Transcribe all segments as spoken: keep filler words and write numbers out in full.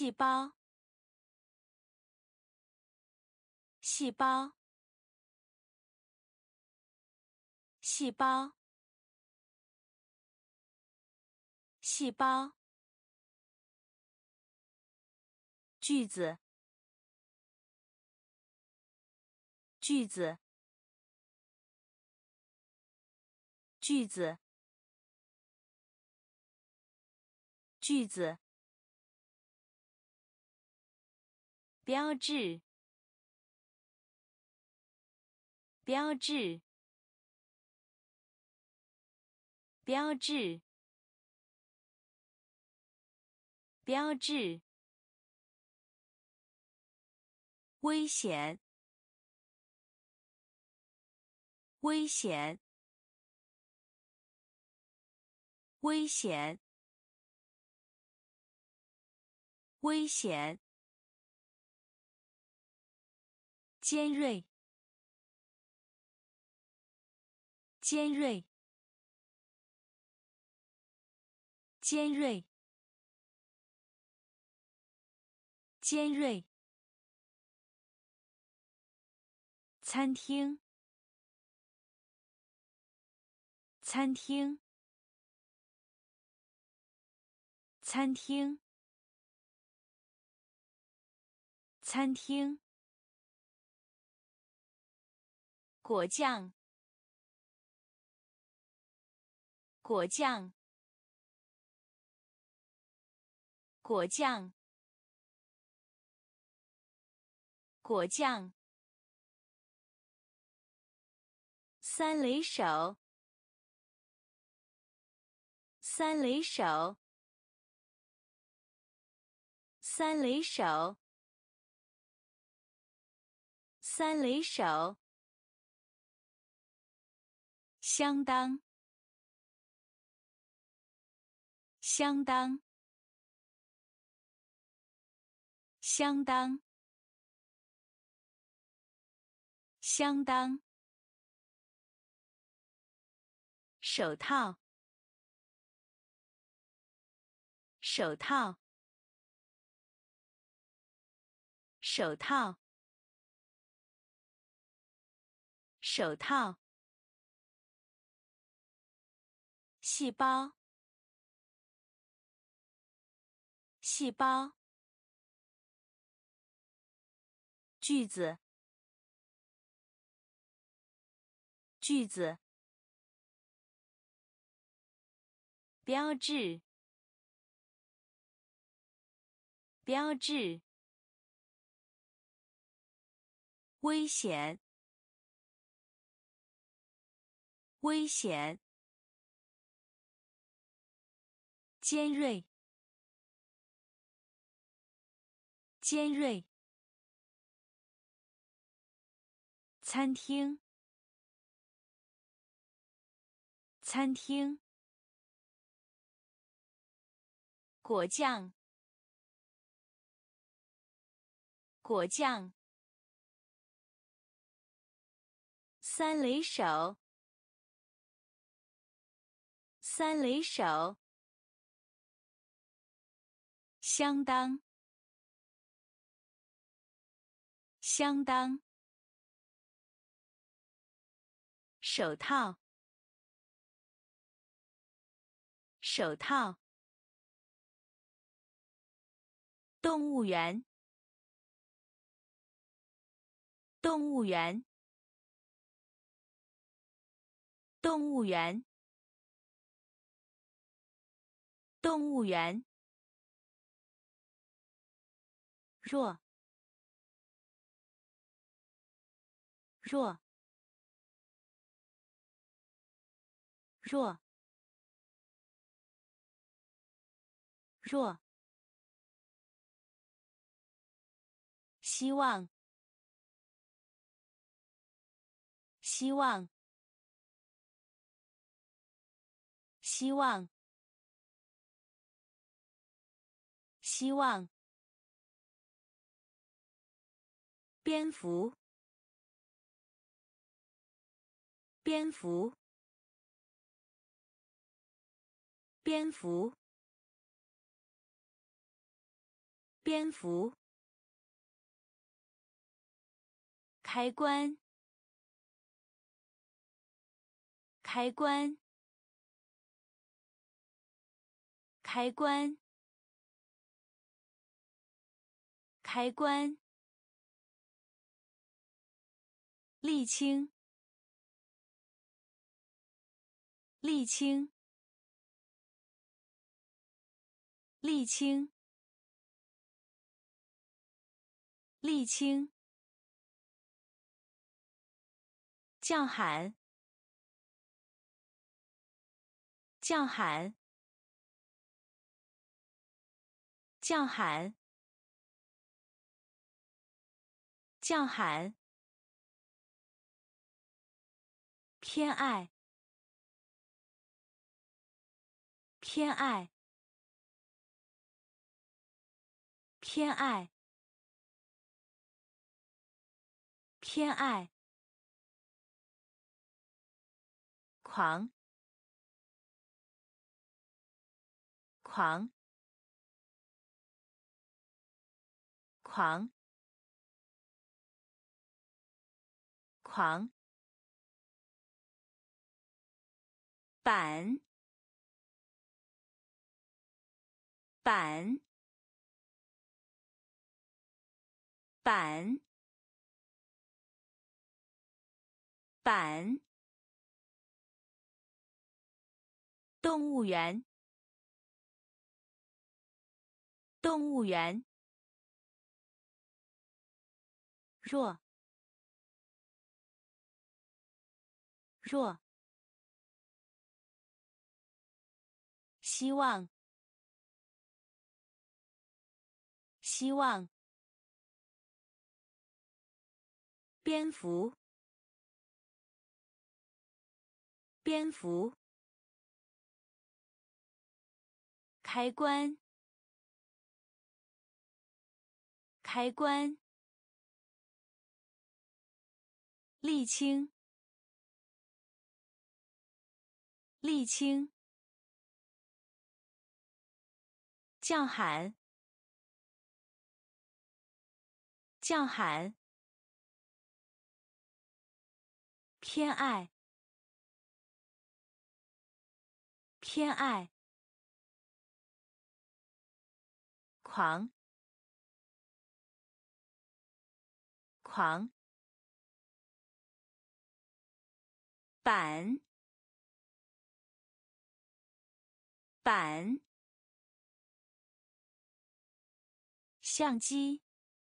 细胞，细胞，细胞，细胞，句子，句子，句子，句子，标志，标志，标志，标志，危险，危险，危险，危险，尖锐，尖锐，尖锐，尖锐，餐厅，餐厅，餐厅，餐厅，果酱，果酱，果酱，果酱，三雷手，三雷手，三雷手，三雷手，相当，相当，相当，相当，手套，手套，手套，手套，细胞，细胞，句子，句子，标志，标志，危险，危险，尖锐，尖锐，餐厅，餐厅，果酱，果酱，三雷手，三雷手，相当，相当，手套，手套，动物园，动物园，动物园，动物园，弱，弱，弱，弱，希望，希望，希望，希望，蝙蝠，蝙蝠，蝙蝠， 蝙蝠，开关，开关，开关，开关，沥青，沥青，沥青，沥青，叫喊，叫喊，叫喊，叫喊，偏爱，偏爱，偏爱，偏爱，狂，狂，狂，狂，板，板，板，板，动物园，动物园，弱，弱，希望，希望，蝙蝠，蝙蝠，开关，开关，沥青，沥青，叫喊，叫喊，偏爱，偏爱，狂，狂，板，板，相机，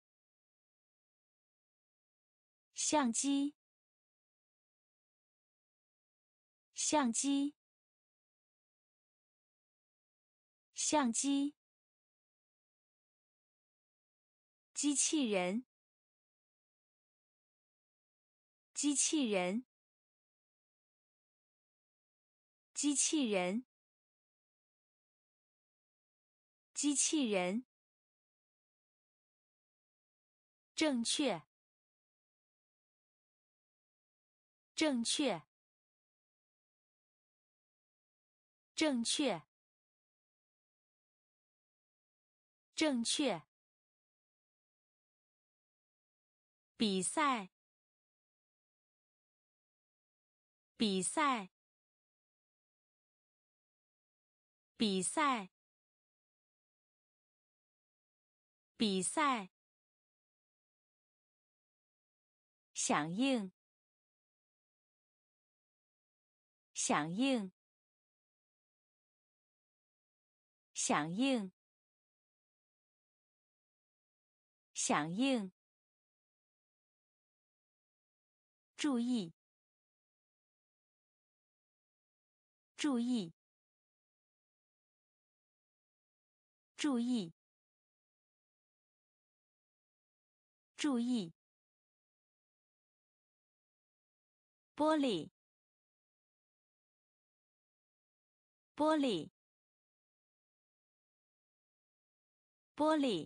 相机，相机，相机，机器人，机器人，机器人，机器人，正确，正确，正确，正确，比赛，比赛，比赛，比赛，响应，响应，响应，响应，注意，注意，注意，注意，玻璃，玻璃，玻璃，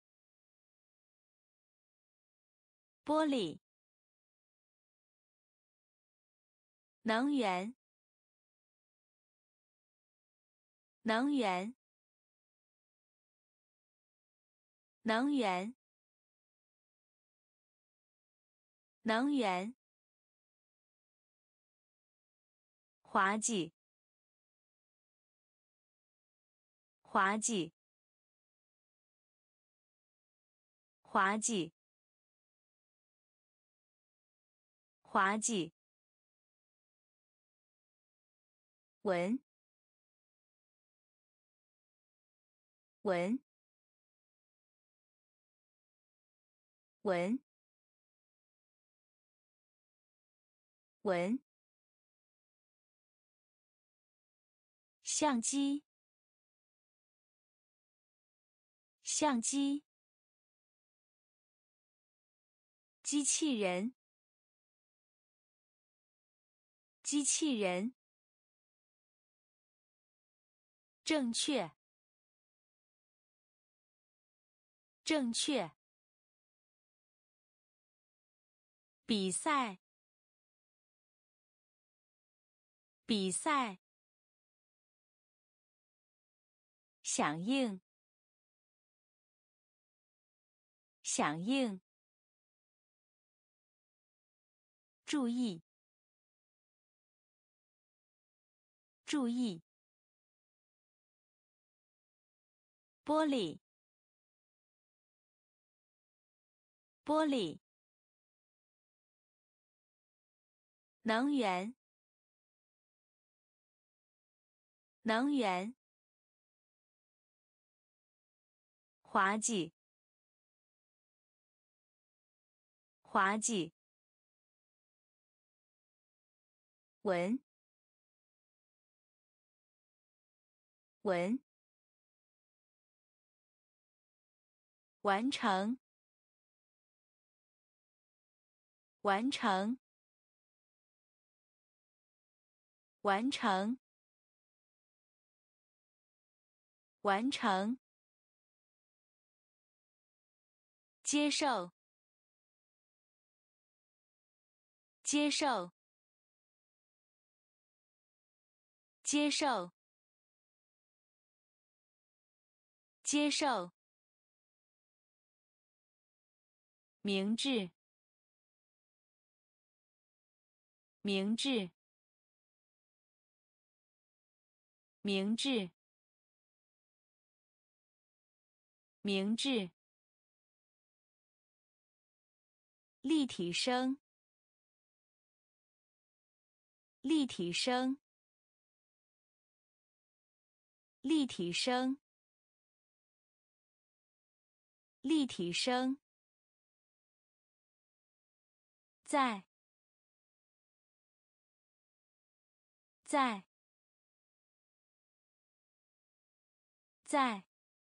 玻璃，能源，能源， 能源，能源，滑稽，滑稽，滑稽，滑稽，文，文，文，文，相机，相机，机器人，机器人，正确，正确，比赛，比赛，响应，响应，注意，注意，玻璃，玻璃，能源，能源，滑稽，滑稽，文，文，完成，完成，完成，完成，接受，接受，接受，接受，明智，明智，明智，明智，立体声，立体声，立体声，立体声，在，在，在，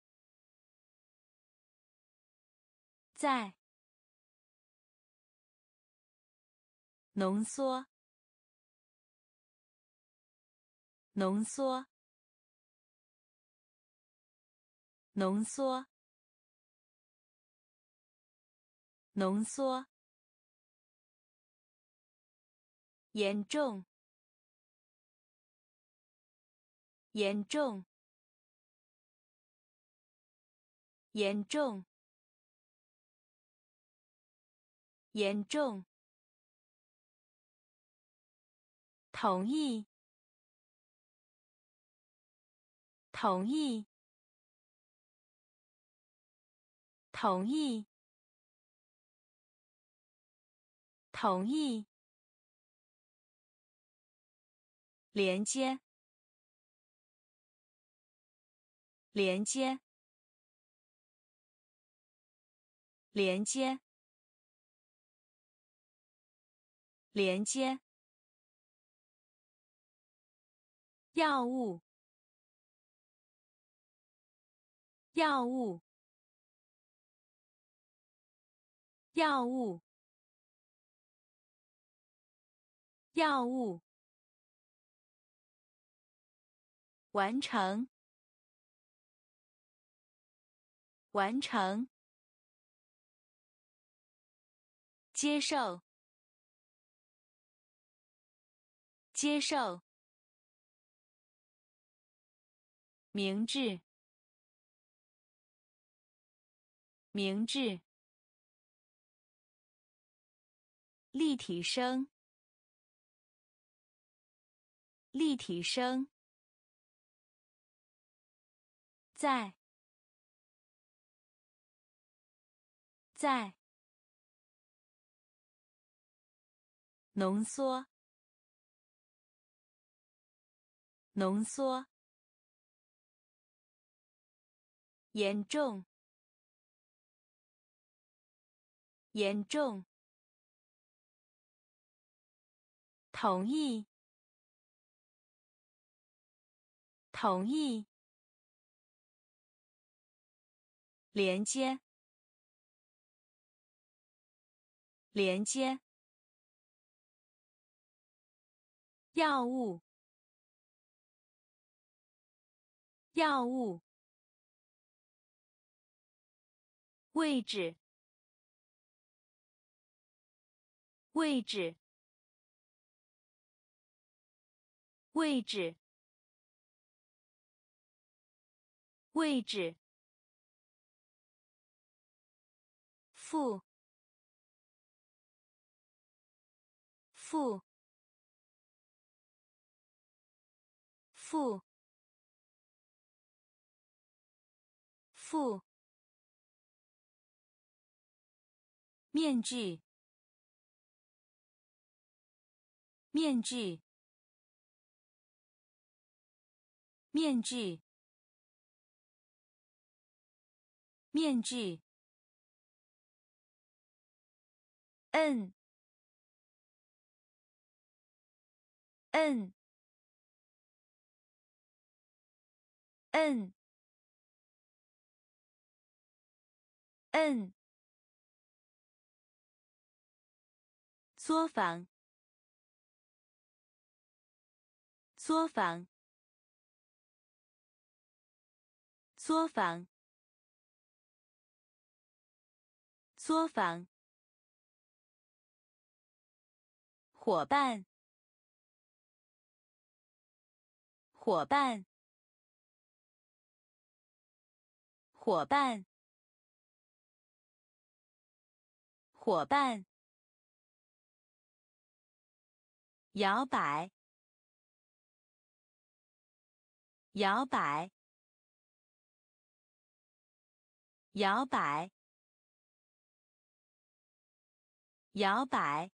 在，浓缩，浓缩，浓缩，浓缩，严重，严重，严重，严重，同意，同意，同意，同意，连接，连接，连接，连接，药物，药物，药物，药物，完成，完成，接受，接受，明智， 明智，立体声，立体声，在，在，浓缩，浓缩，严重，严重，同意，同意，连接，连接，药物，药物，位置，位置，位置，位置，负，负，负，负，面具，面具，面具，面具，摁，摁，摁，摁，作坊，作坊，作坊，作坊，伙伴，伙伴，伙伴，伙伴，摇摆，摇摆，摇摆，摇摆，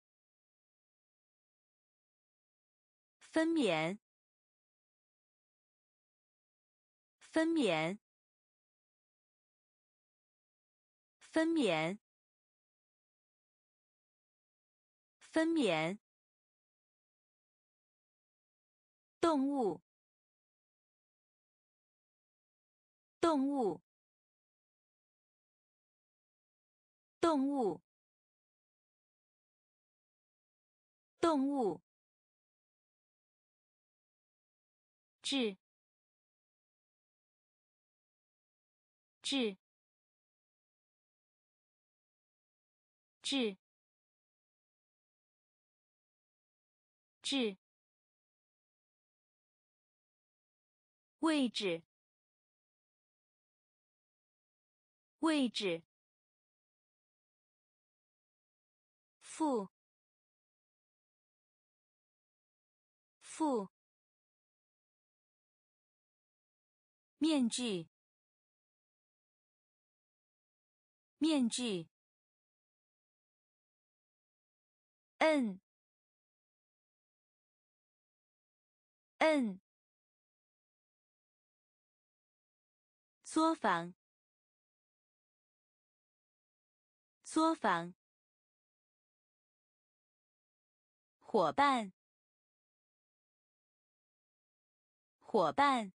分娩，分娩，分娩，分娩，动物，动物，动物，动物，质，质，质，质，位置，位置，负，负，面具，面具，摁，摁，作坊，作坊，伙伴，伙伴，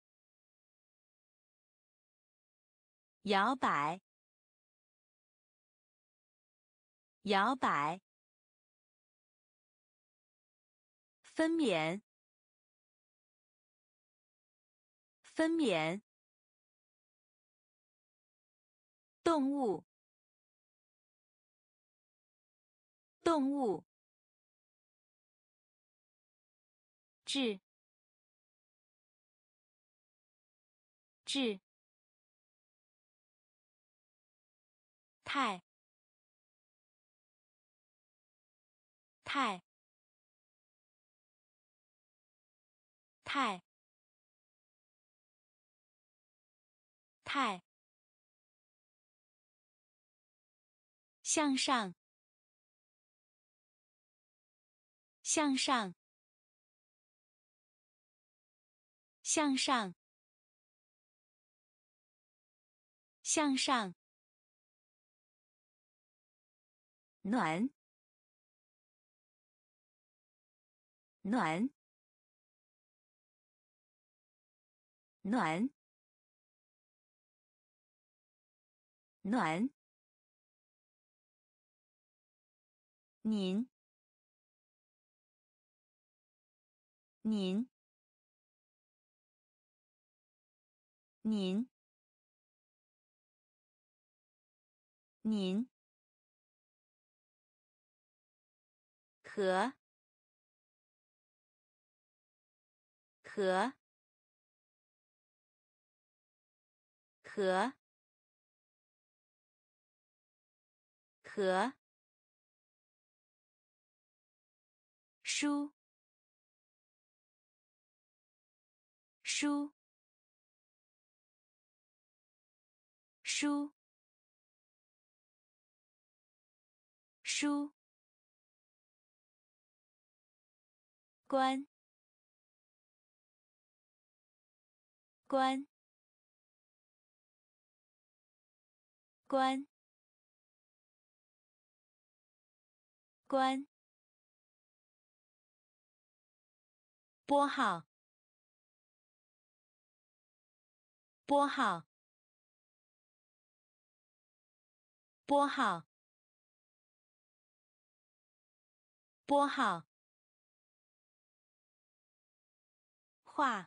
摇摆，摇摆，分娩，分娩，动物，动物，质，质， 太太太太向上向上向上向上暖暖暖暖您您您您和和和和书书书书关关关关拨号拨号拨号拨号画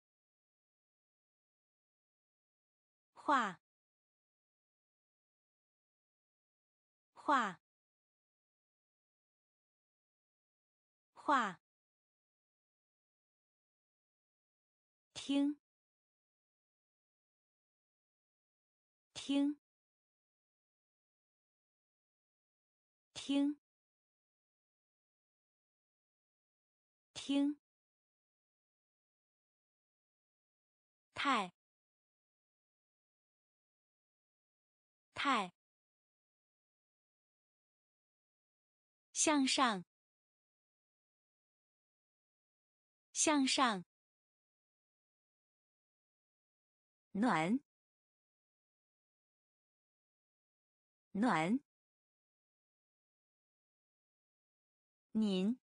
画画画听听听听太太向上向上暖暖您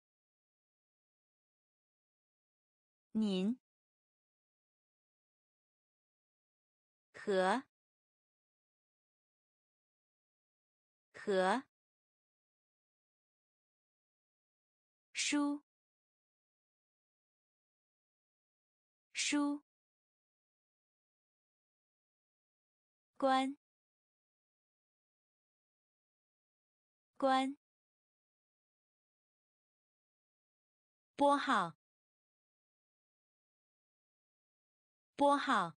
您和和书书关关拨号拨号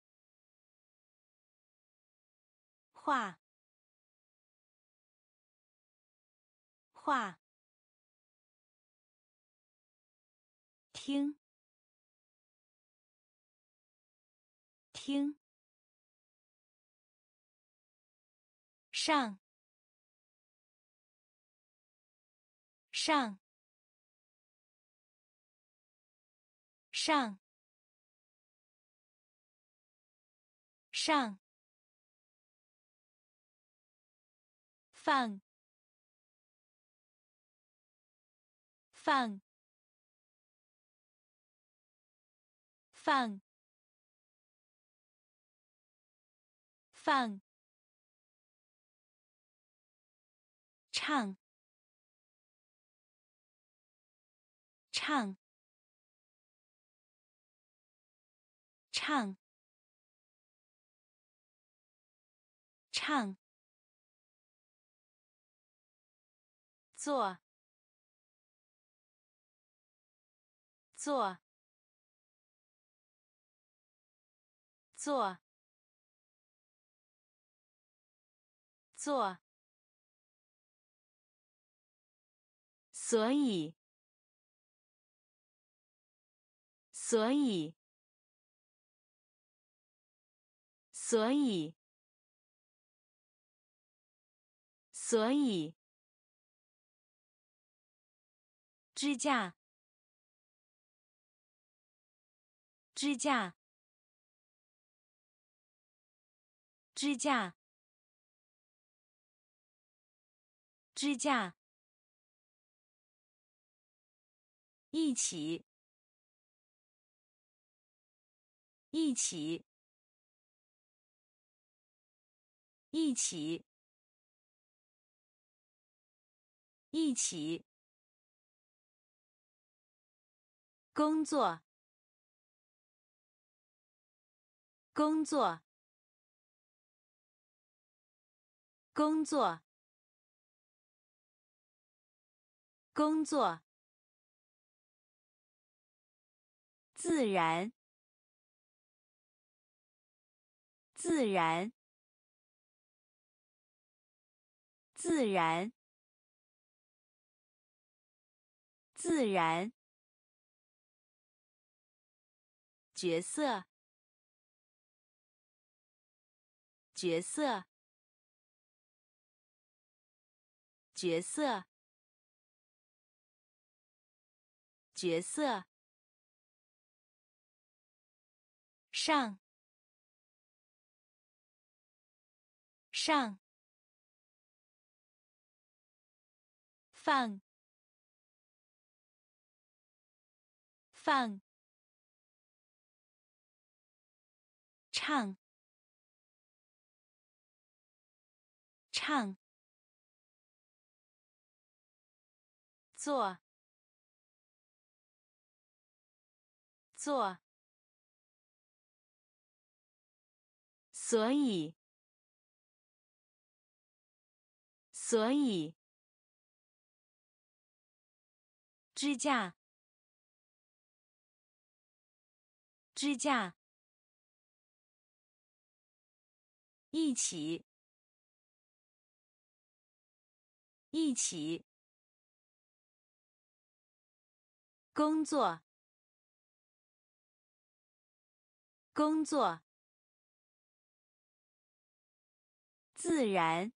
画画听听上上上上放放放放唱唱唱唱做做做做，所以，所以，所以，所以，支架，支架，支架，支架，一起，一起，一起，一起，工作，工作，工作，工作，自然，自然，自然，自然，角色，角色，角色，角色，上，上，放，放，唱，唱，做，做，所以，所以，支架，支架，一起，一起，工作，工作，自然，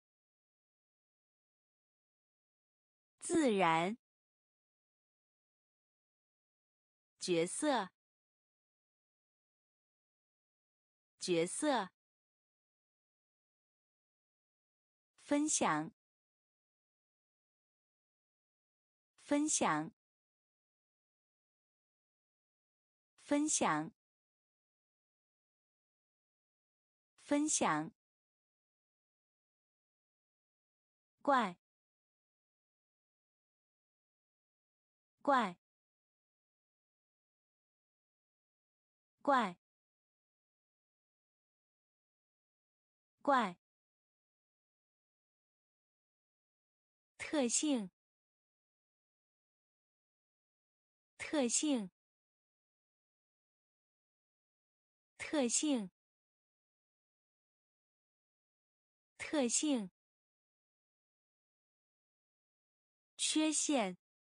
自然，角色，角色，分享，分享，分享，分享，怪，怪，怪，怪，特性，特性，特性，特性，缺陷，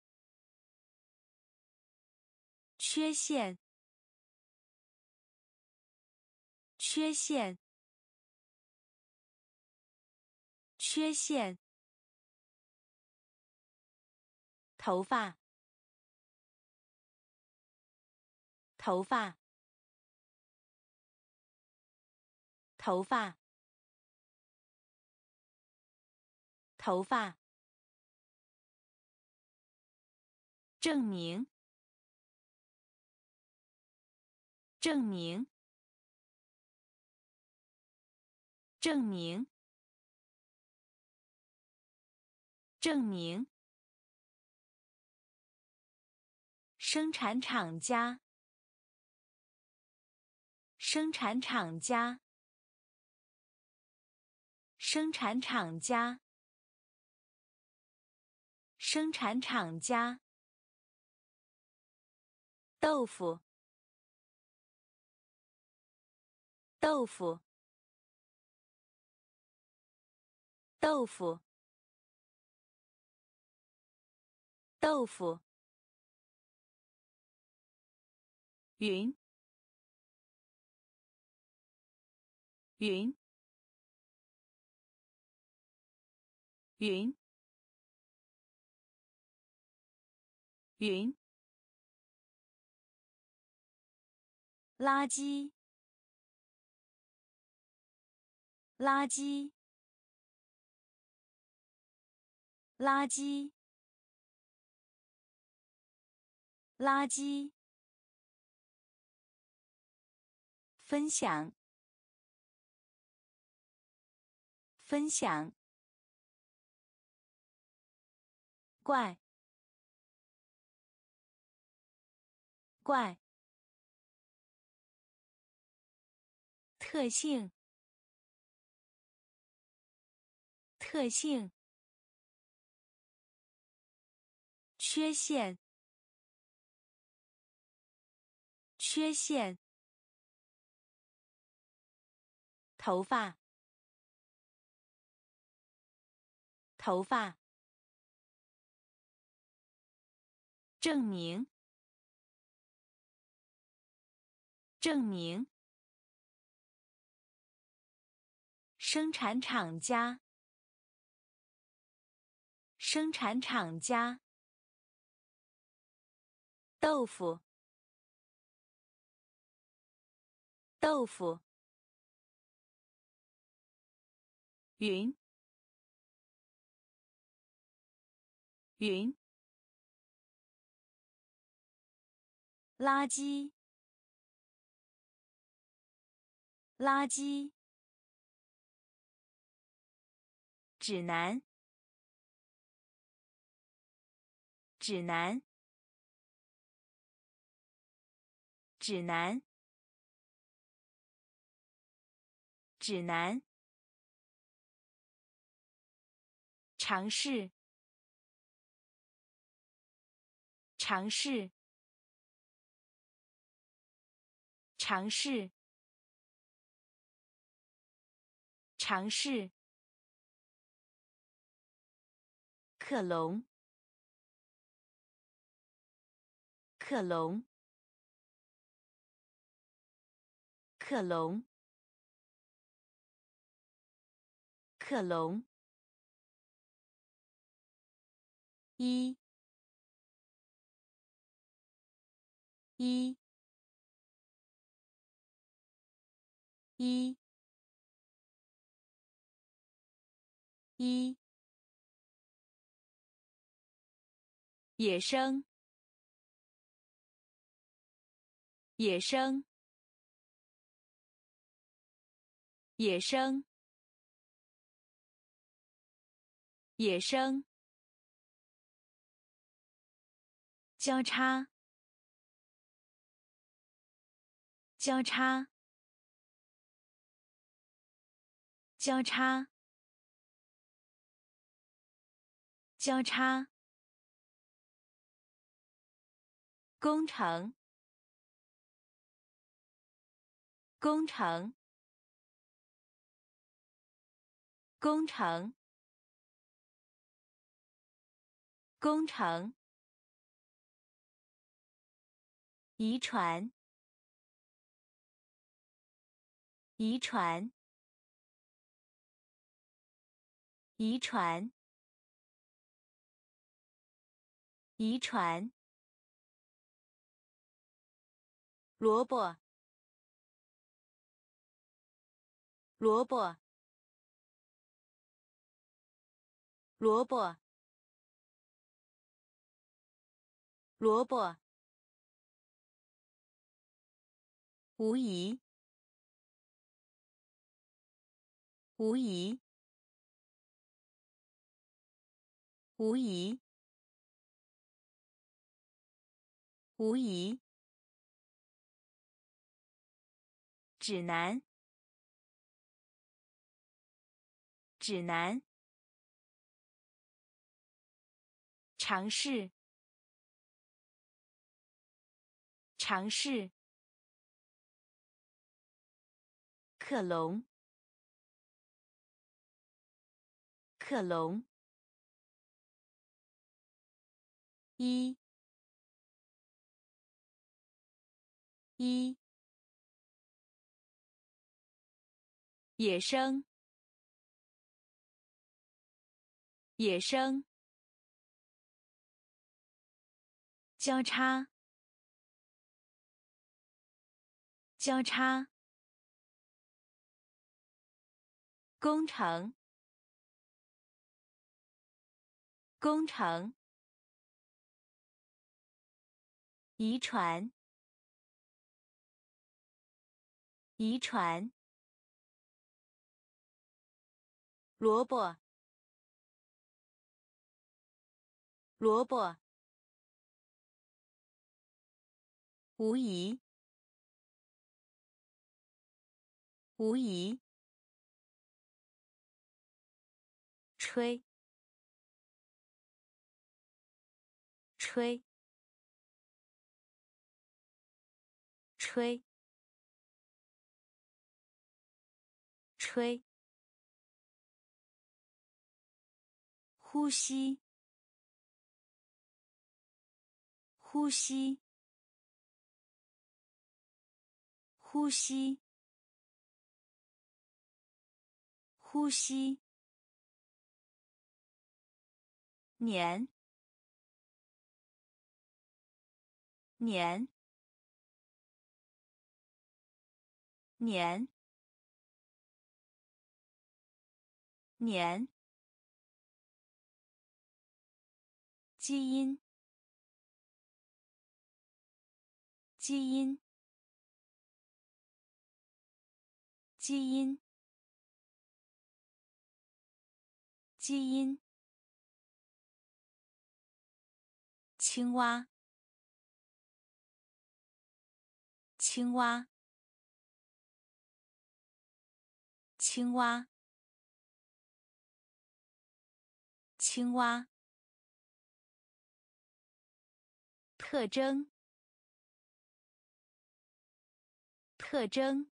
缺陷，缺陷，缺陷，头发，头发，头发，头发，证明，证明，证明，证明，生产厂家，生产厂家，生产厂家，生产厂家，豆腐，豆腐， 豆腐，豆腐。云，云，云，云。垃圾，垃圾，垃圾，垃圾。分享，分享。怪，怪。特性，特性。缺陷，缺陷。头发，头发。证明，证明。生产厂家，生产厂家。豆腐，豆腐。云，云。垃圾，垃圾。指南，指南，指南，指南。尝试，尝试，尝试，尝试。克隆，克隆，克隆，克隆。一，一，一，一。野生，野生，野生，野生。交叉，交叉，交叉，交叉。工程，工程，工程，工程。遗传，遗传，遗传，遗传。萝卜，萝卜，萝卜，萝卜。无疑，无疑，无疑，无疑。指南，指南。尝试，尝试。克隆， 克隆。一一野生野生交叉交叉工程工程遗传遗传萝卜萝卜无疑无疑吹吹吹吹呼吸呼吸呼吸呼吸年年年年基因基因基因基因青蛙青蛙青蛙青蛙特征特征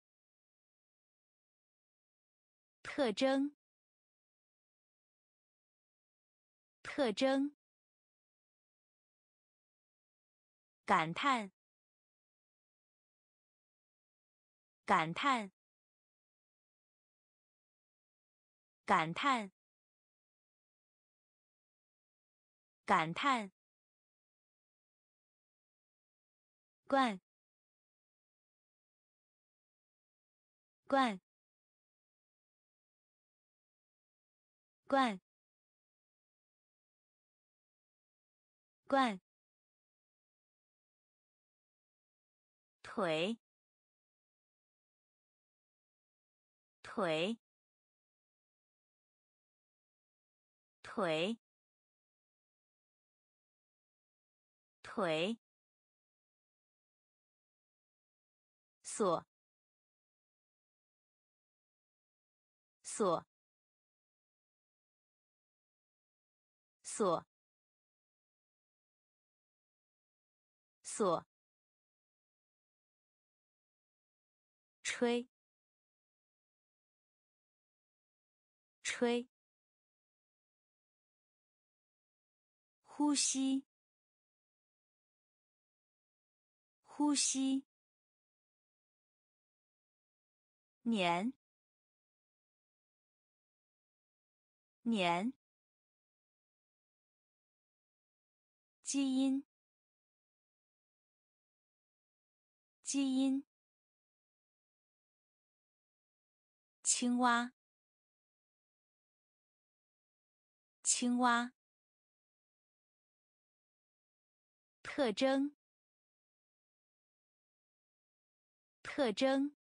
特征特征感叹感叹感叹感叹罐罐罐罐腿腿腿腿锁锁锁锁吹吹呼吸呼吸年年基因基因青蛙青蛙特征特征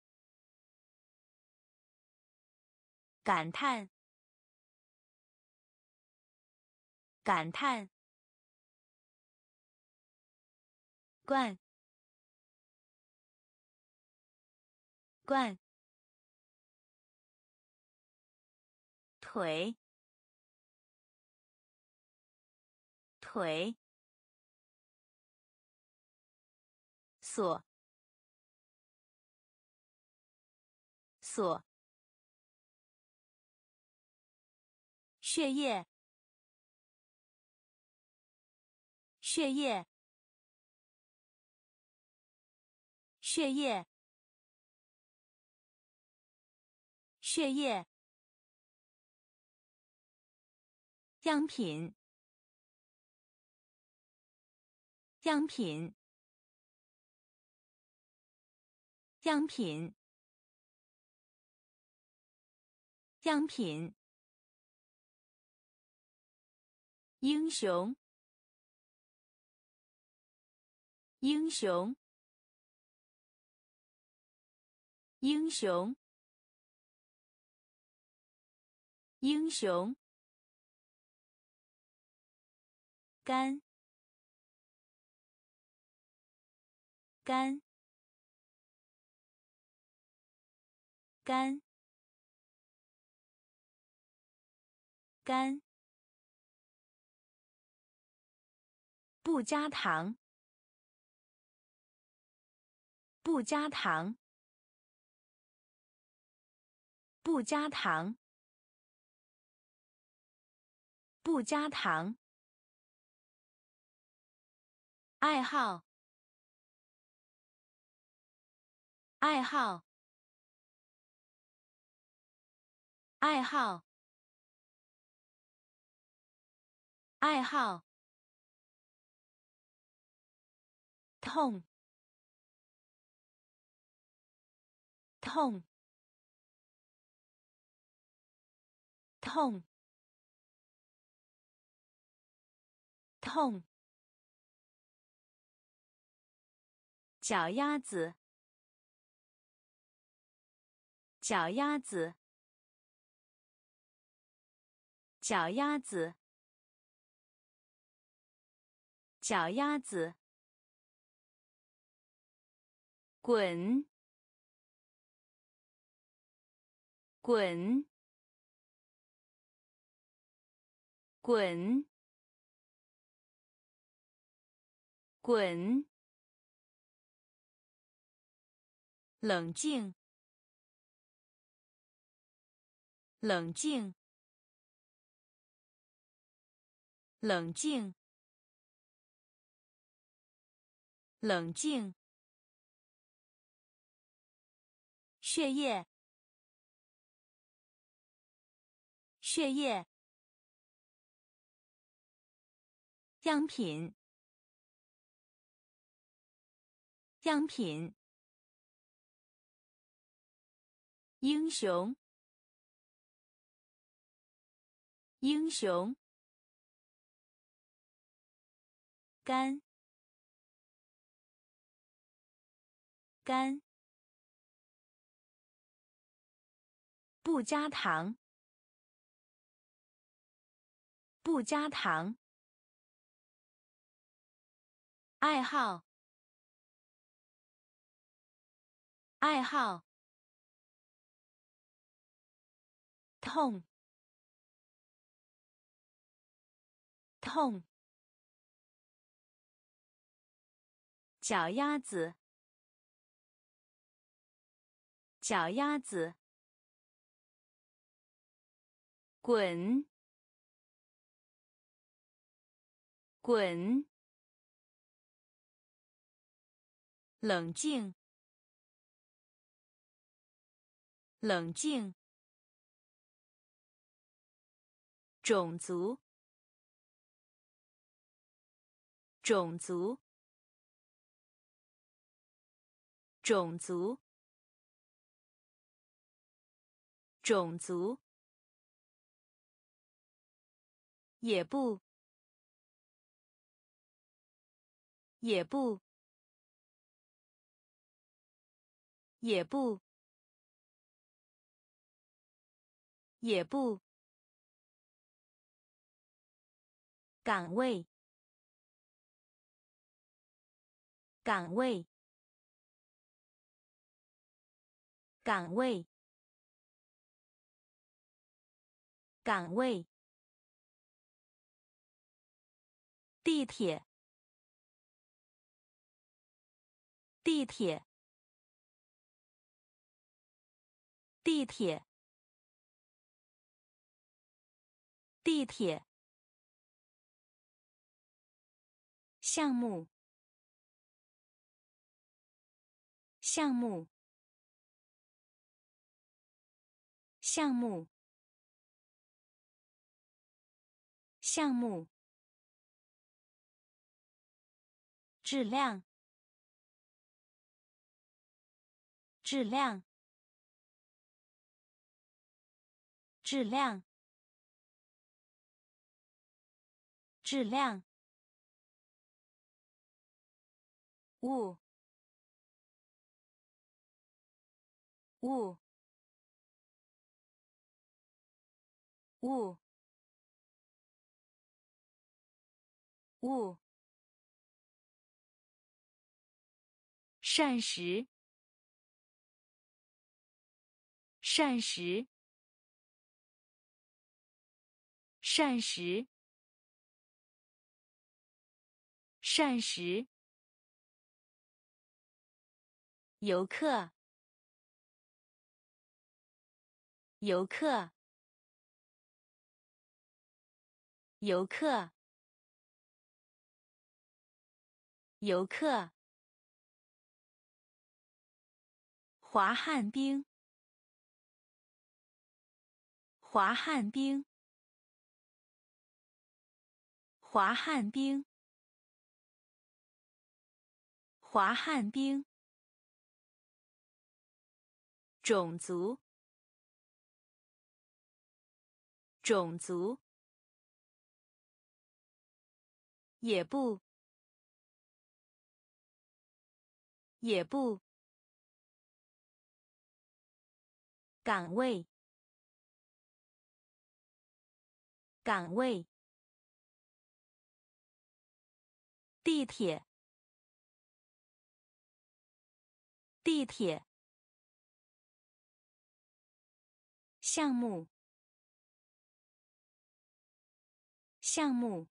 感叹感叹罐罐腿腿锁锁血液，血液，血液，血液。样品，样品，样品，样品。英雄，英雄，英雄，英雄。干，干，干，干。不加糖，不加糖，不加糖，不加糖。爱好，爱好，爱好，爱好。痛，痛，痛，痛。脚丫子，脚丫子，脚丫子，脚丫子。滚，滚，滚，滚。冷静，冷静，冷静，冷静。血液，血液。样品，样品。英雄，英雄。干，干。不加糖，不加糖。爱好，爱好。痛，痛。脚丫子，脚丫子。滚，滚。冷静，冷静。种族，种族，种族，种族。也不，也不，也不，也不。岗位，岗位，岗位，岗位。地铁，地铁，地铁， 地铁。项目。项目。项目。项目。质量。质量。质量。质量。物。物。物。物。膳食。膳食。膳食。膳食。游客。游客。游客。游客。滑旱冰。滑旱冰。滑旱冰。滑旱冰。种族。种族。也不。也不。岗位。岗位。地铁。地铁。项目。项目。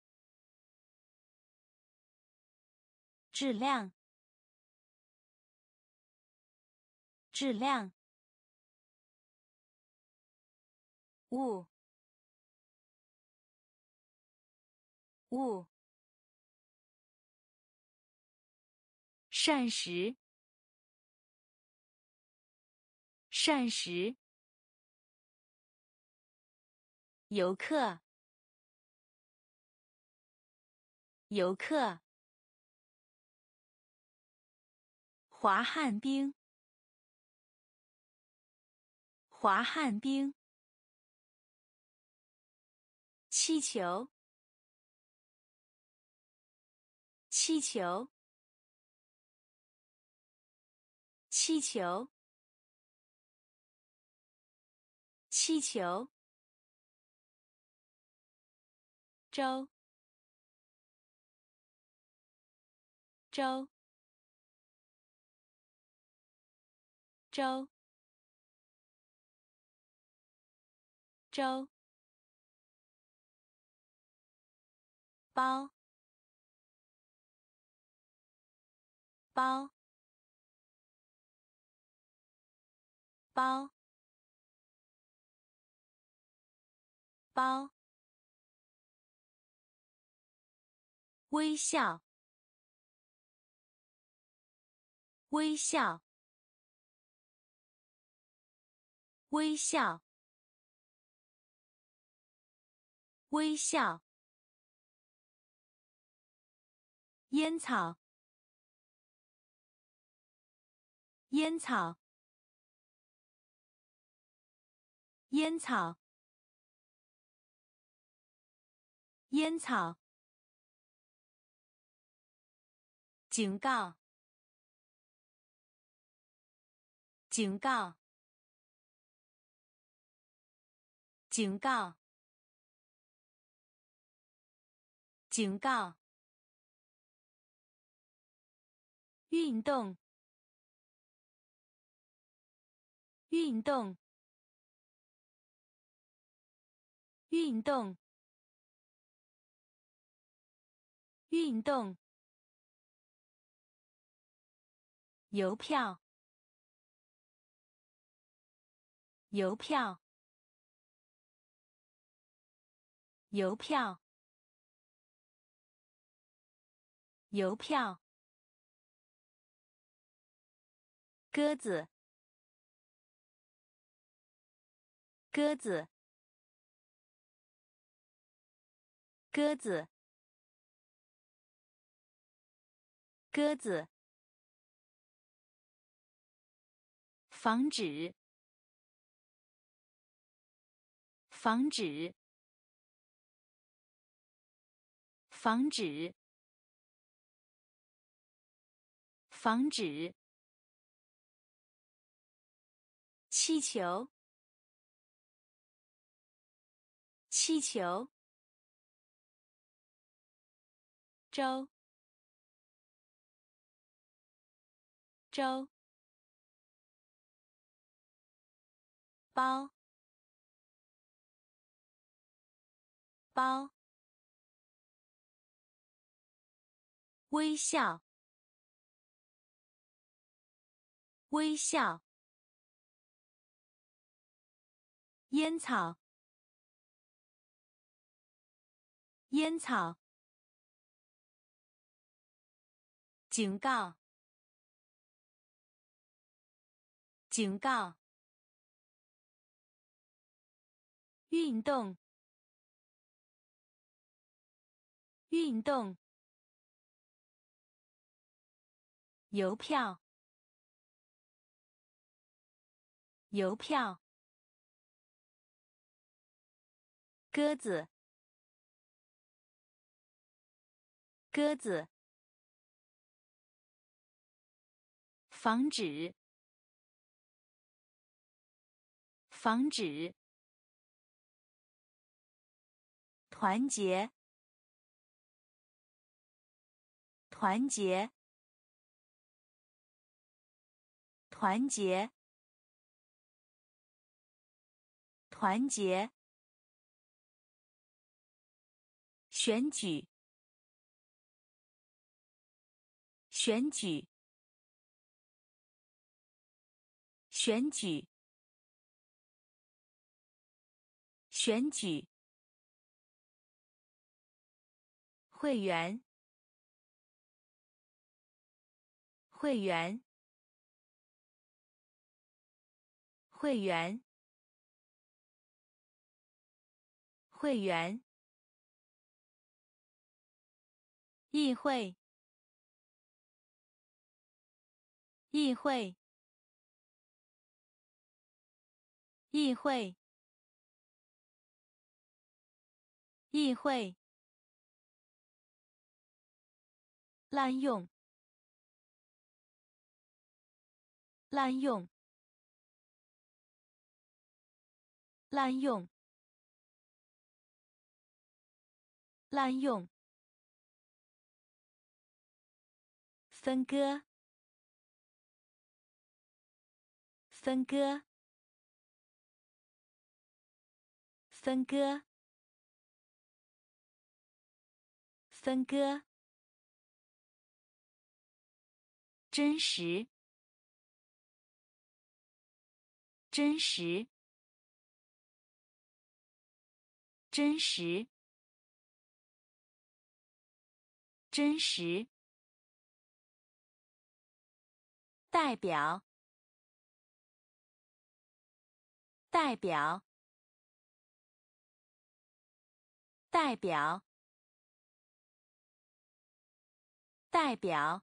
质量。质量。物。物。膳食。膳食。游客。游客。滑旱冰。滑旱冰。气球。气球。气球。气球。周。周。周。周。包。包。包。包。微笑。微笑。微笑。微笑。烟草。烟草。烟草。烟草。警告。警告。警告。警告。运动。运动。运动。运动。邮票。邮票。 邮票，邮票，鸽子，鸽子，鸽子，鸽子，防止，防止，防止，防止，气球，气球，周，周，包，包，微笑，微笑，烟草，烟草，警告，警告，运动，运动，邮票，邮票，鸽子，鸽子，防止，防止，团结，团结，团结，团结，选举，选举，选举，选举，会员，会员，会员，会员，议会，议会，议会，议会，滥用，滥用，滥用，滥用，分割，分割，分割，分割，真实，真实，真实，真实，代表，代表，代表，代表，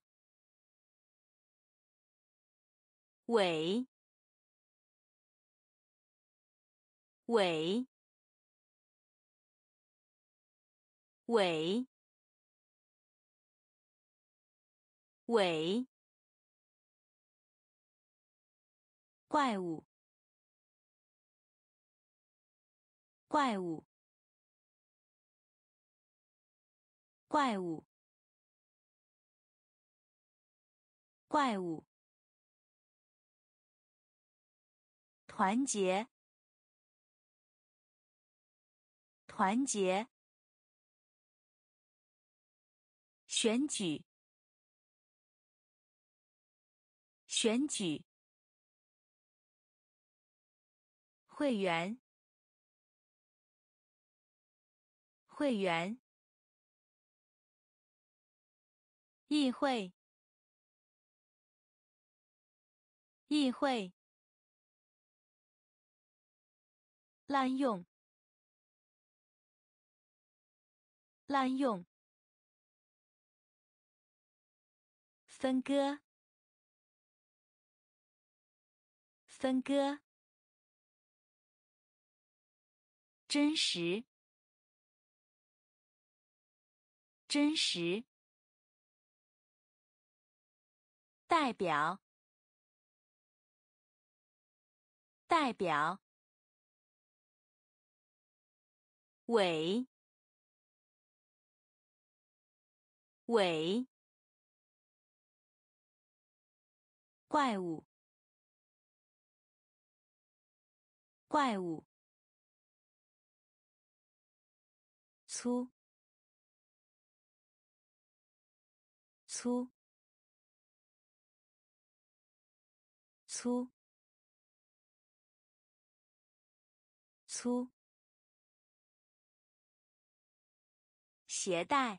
伪，伪，伪，伪，怪物，怪物，怪物，怪物，团结，团结，选举，选举，会员， 会员，议会，议会，滥用，滥用，分割，分割，真实，真实，代表，代表，伪，伪，怪物，怪物，粗，粗，粗，粗，携带，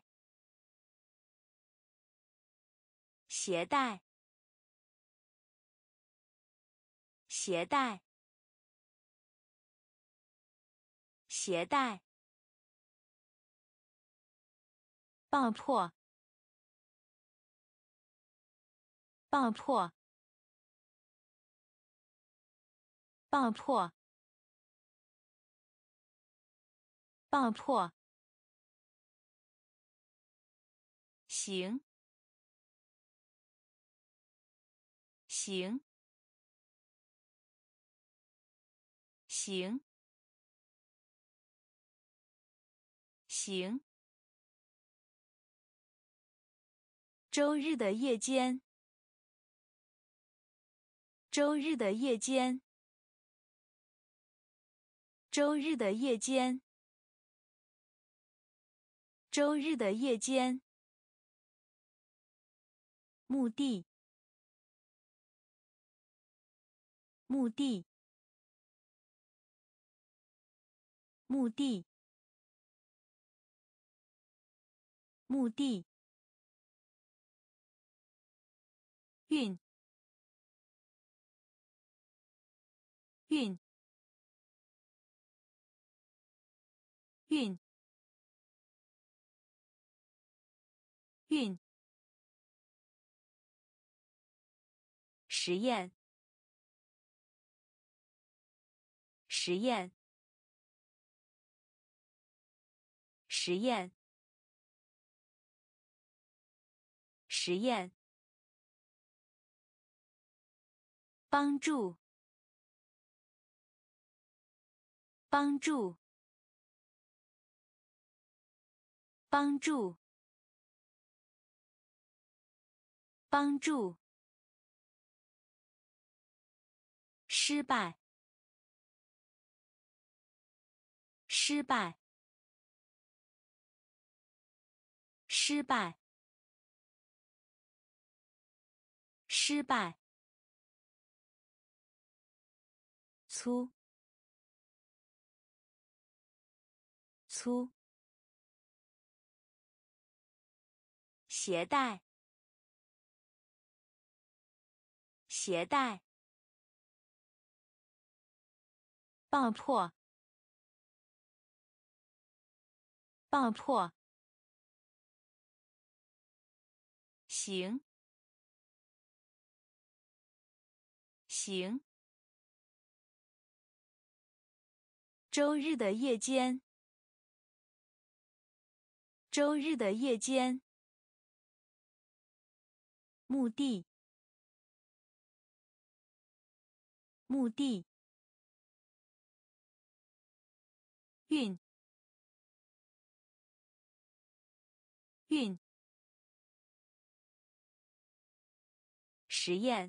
携带，携带，携带，爆破，爆破，爆破，爆破，行，行，行，行。周日的夜间，周日的夜间，周日的夜间，周日的夜间。目的，目的，目的，目的。运，运，运，运。实验，实验，实验，实验。帮助，帮助，帮助，帮助。失败，失败，失败，失败。粗，粗。携带，携带。爆破，爆破。行，行。周日的夜间，周日的夜间。目的，目的。运，运。实验，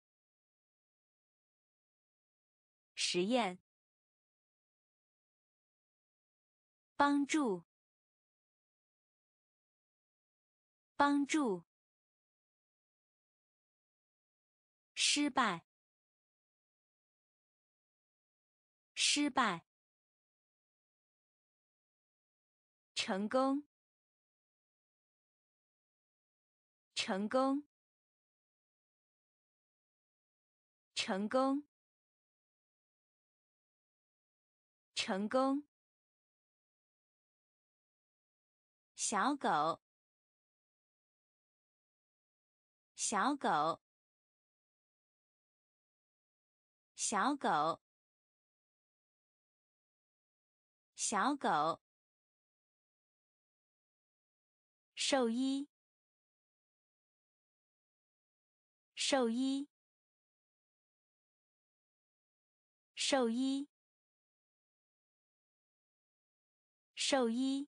实验。帮助，帮助。失败，失败。 成功，成功，成功，成功。小狗，小狗，小狗，小狗。兽医，兽医，兽医，兽医。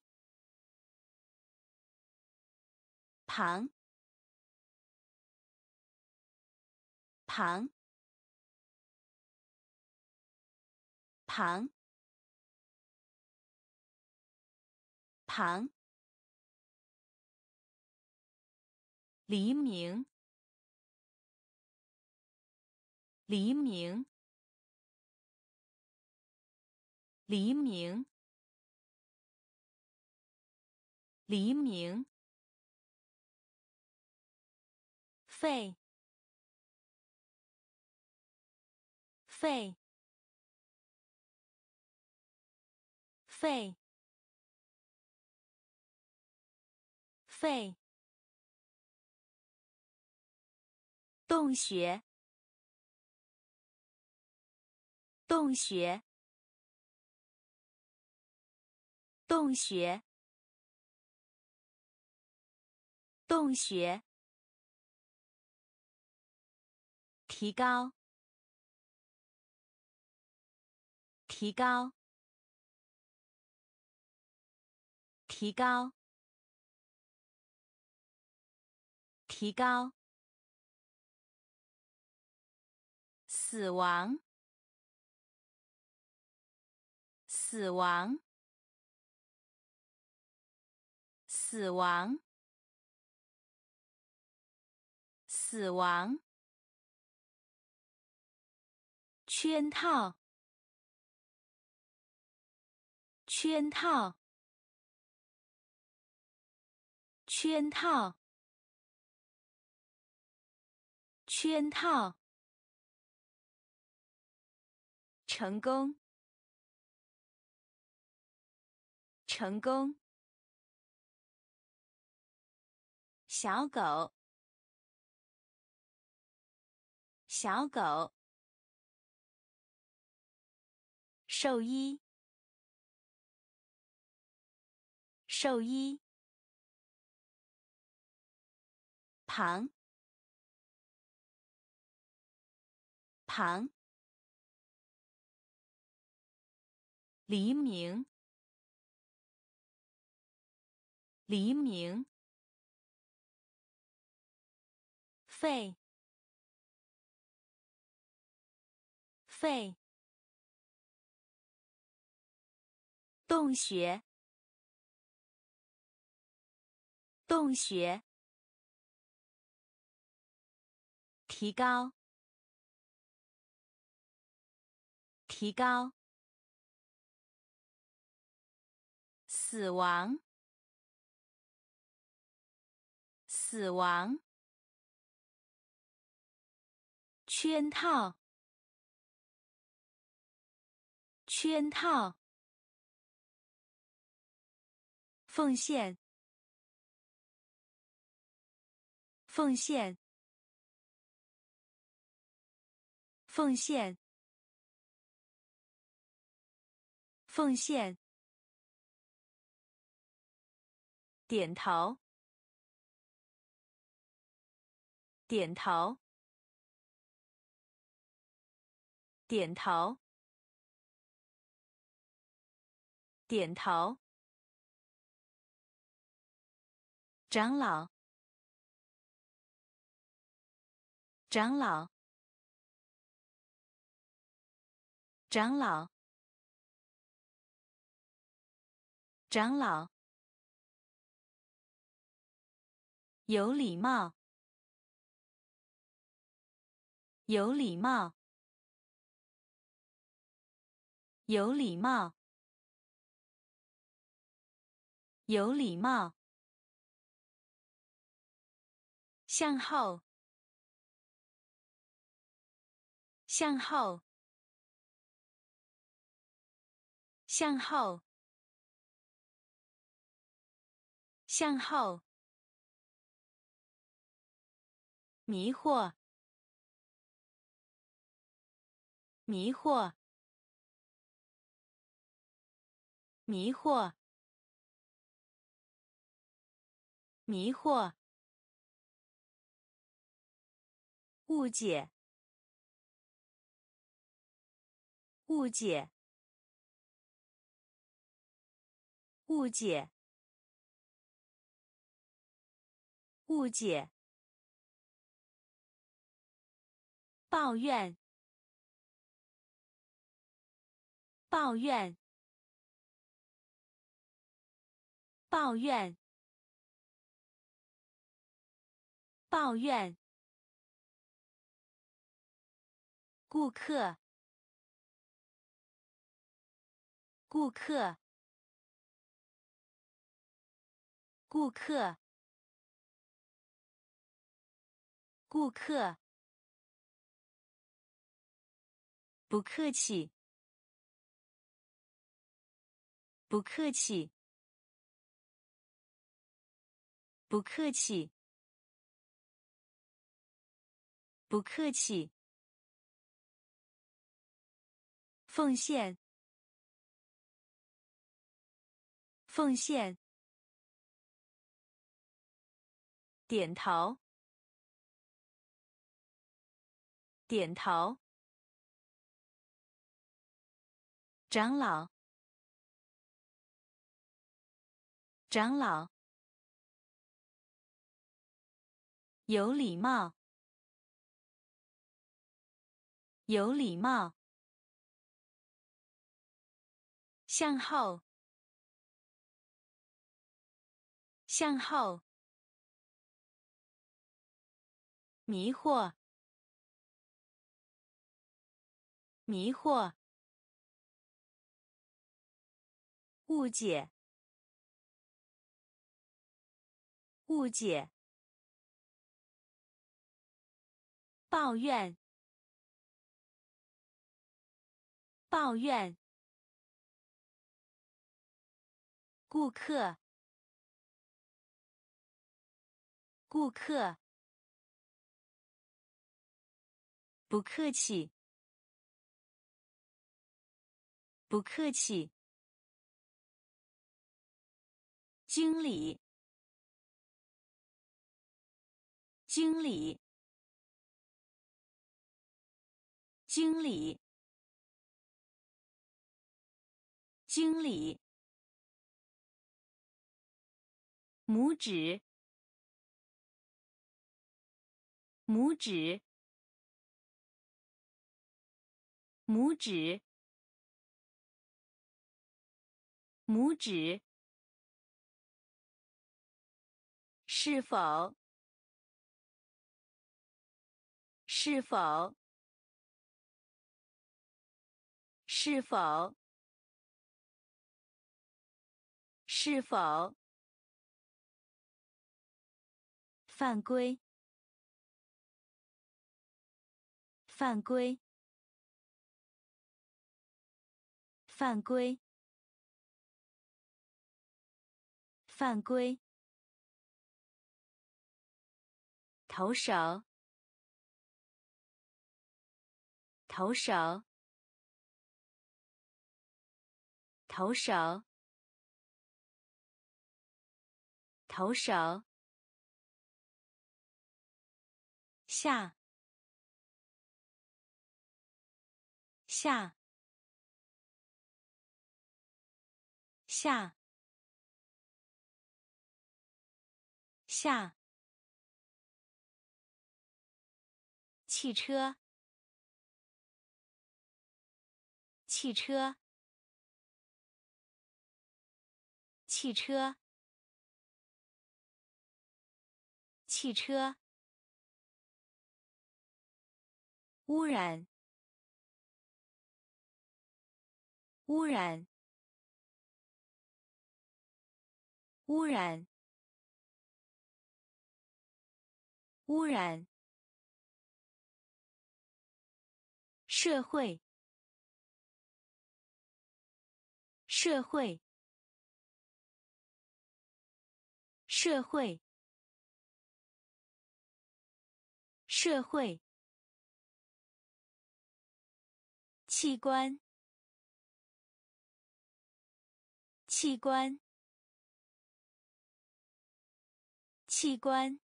旁，旁，旁，旁。黎明，黎明，黎明，黎明。肺，肺，肺，肺。洞穴，洞穴，洞穴，洞穴。提高，提高，提高，提高。死亡，死亡，死亡，死亡。圈套，圈套，圈套，圈套。成功，成功。小狗，小狗。兽医，兽医。旁，旁。黎明，黎明。肺，肺。洞穴，洞穴。提高，提高。死亡，死亡。圈套，圈套。奉献，奉献，奉献，奉献。点头，点头，点头，点头。长老，长老，长老，长老。有礼貌，有礼貌，有礼貌。 有礼貌。向后，向后，向后，向后。迷惑，迷惑，迷惑，迷惑。误解，误解，误解，误解。抱怨，抱怨，抱怨，抱怨。顾客，顾客，顾客，顾客。不客气，不客气，不客气，不客气。奉献，奉献。点头，点头。长老，长老。有礼貌，有礼貌。向后，向后。迷惑，迷惑。误解，误解。抱怨，抱怨。顾客，顾客。不客气，不客气。经理，经理，经理，经理。拇指，拇指，拇指，拇指。是否，是否，是否，是否。犯规，犯规，犯规，犯规。投手，投手，投手，投手。下，下，下，下。汽车，汽车，汽车，汽车。污染，污染， 污染，污染。社会，社会，社会，社会。器官，器官，器官，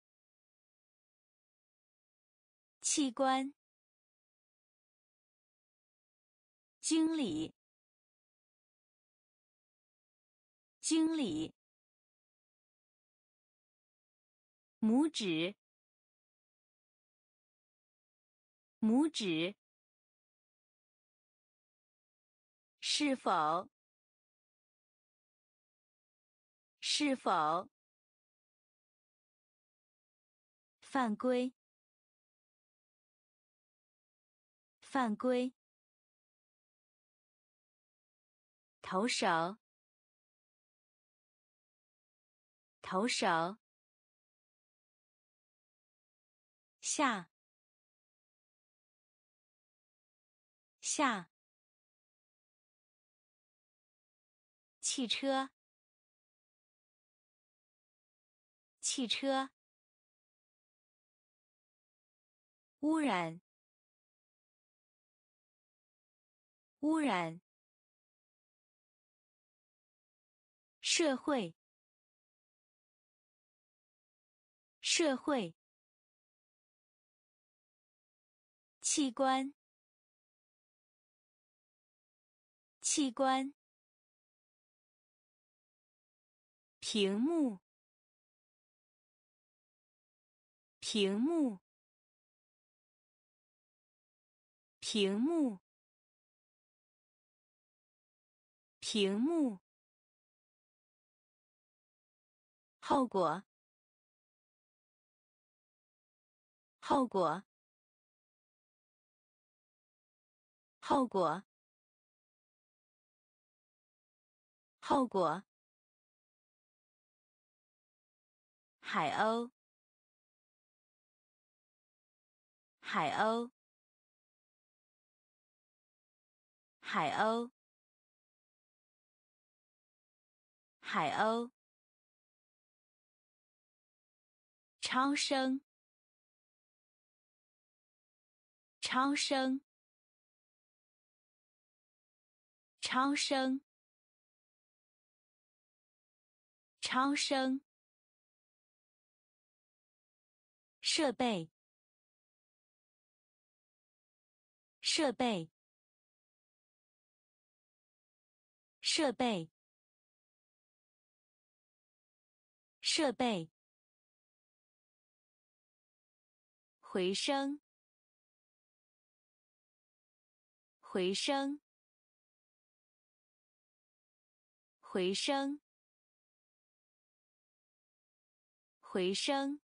器官。经理，经理。拇指，拇指。是否，是否。犯规，犯规。投手，投手。下，下。汽车，汽车。污染，污染。社会，社会。器官，器官。屏幕，屏幕，屏幕，屏幕。后果，后果，后果，后果。海鸥，海鸥，海鸥，海鸥。超声，超声，超声，超声。设备，设备，设备，设备。回声，回声，回声，回声。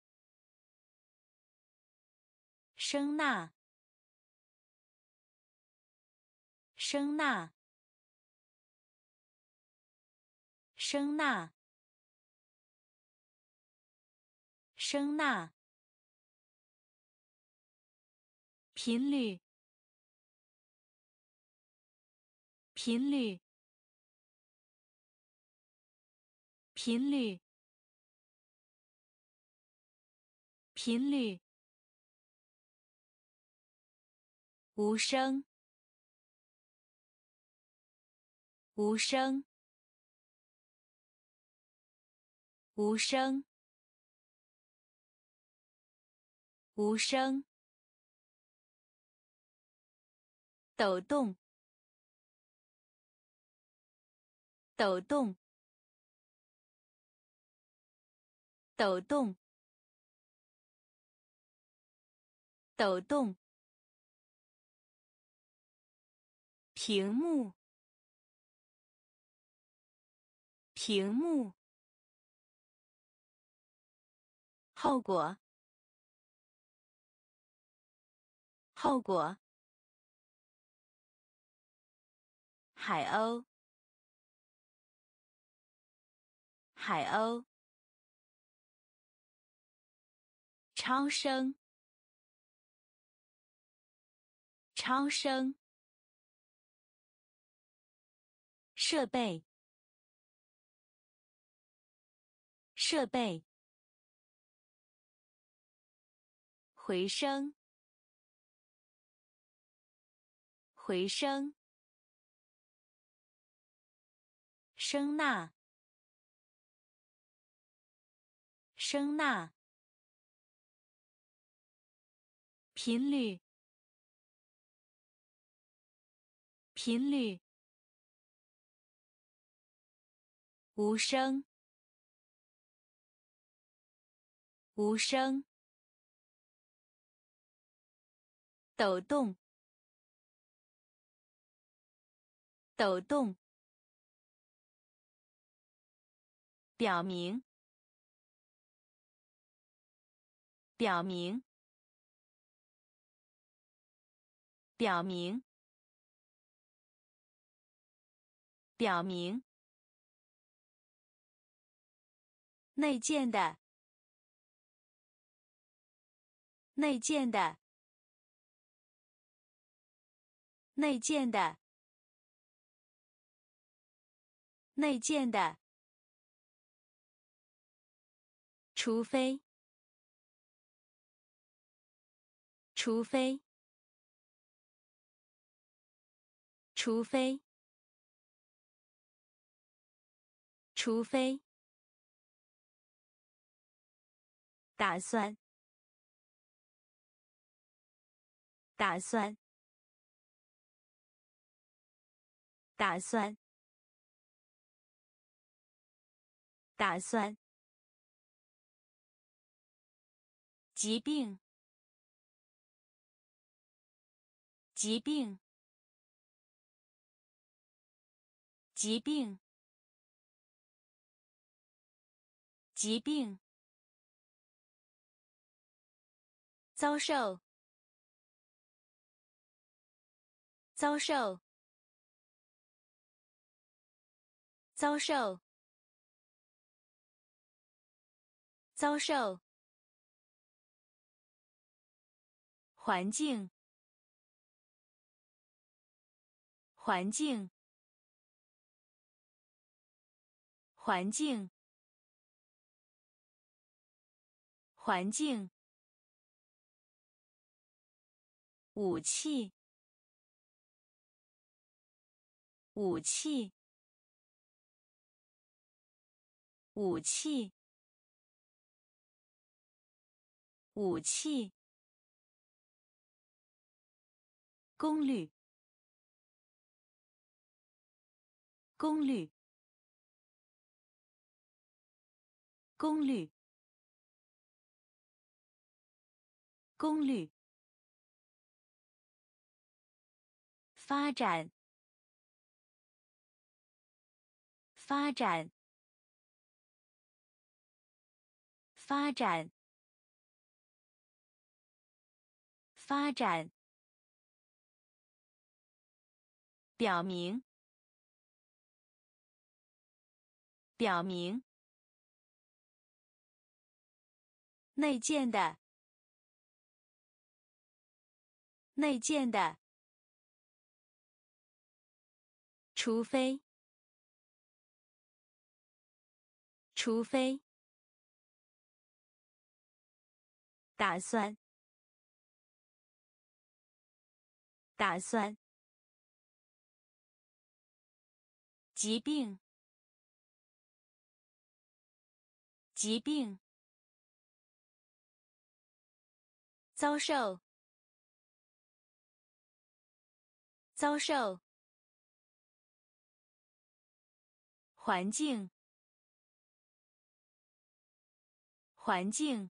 声呐，声呐，声呐，声呐。频率，频率，频率，频率。无声，无声，无声，无声。抖动，抖动，抖动，抖动。屏幕，屏幕。后果，后果。海鸥， 海鸥，超声，超声，设备，设备，回声，回声，声呐，声呐，频率，频率，无声，无声，抖动，抖动，表明，表明，表明，表明，内建的，内建的，内建的，内建的，除非，除非，除非，除非，打算，打算，打算，打算，疾病，疾病，疾病，疾病，遭受，遭受，遭受，遭受，环境，环境，环境，环境，武器，武器，武器，武器，功率，功率，功率，功率，发展，发展，发展，发展，表明，表明，内建的，内建的，除非，除非，打算，打算，疾病，疾病，遭受，遭受，环境，环境，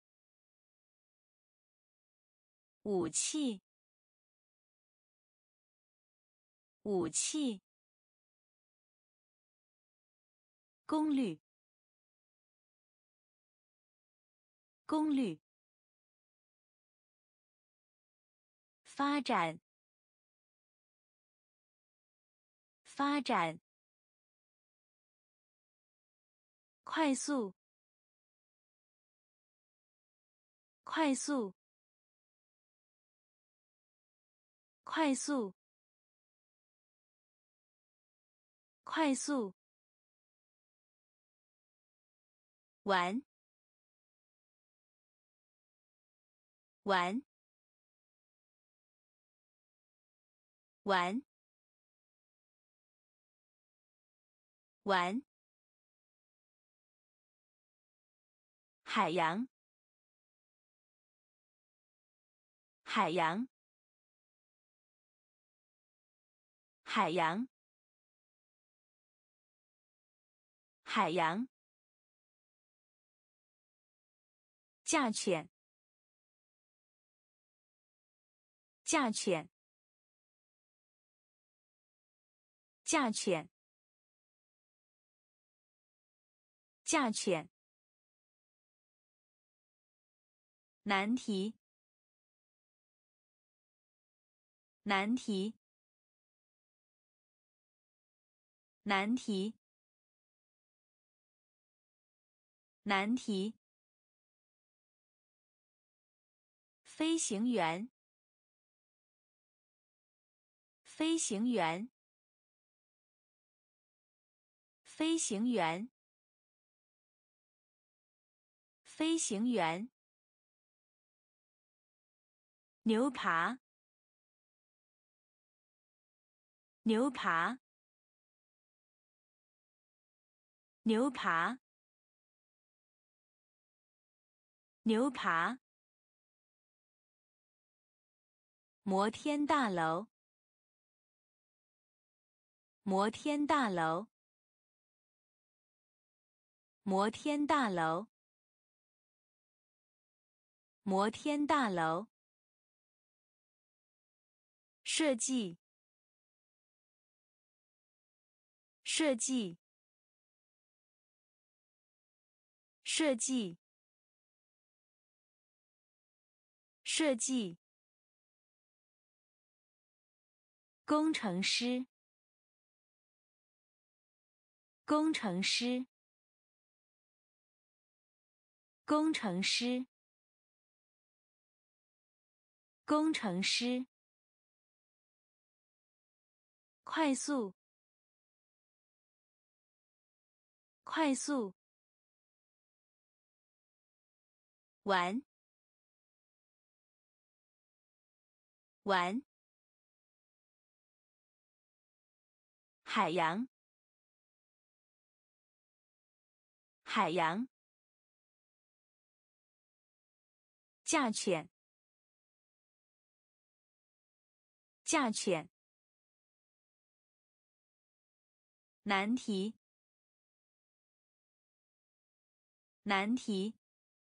武器，武器，功率，功率，发展，发展， 快速，快速，快速，快速，玩，玩，玩，玩，海洋，海洋，海洋，海洋，价钱，价钱，价钱，价钱，难题，难题，难题，难题，飞行员，飞行员，飞行员，飞行员，牛扒，牛扒，牛扒，牛扒，摩天大楼，摩天大楼，摩天大楼，摩天大楼，设计，设计，设计，设计，工程师，工程师，工程师，工程师，快速，快速，玩，玩，海洋，海洋，价钱，价钱，难题，难题，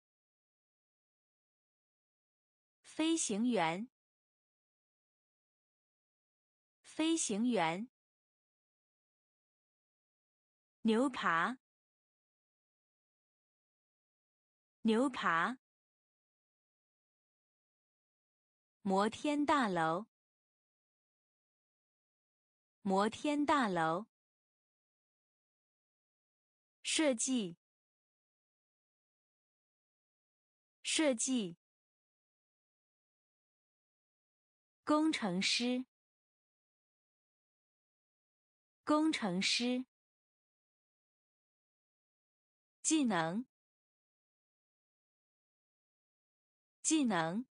飞行员，飞行员，牛扒，牛扒，摩天大楼，摩天大楼，设计，设计，工程师，工程师，技能，技能，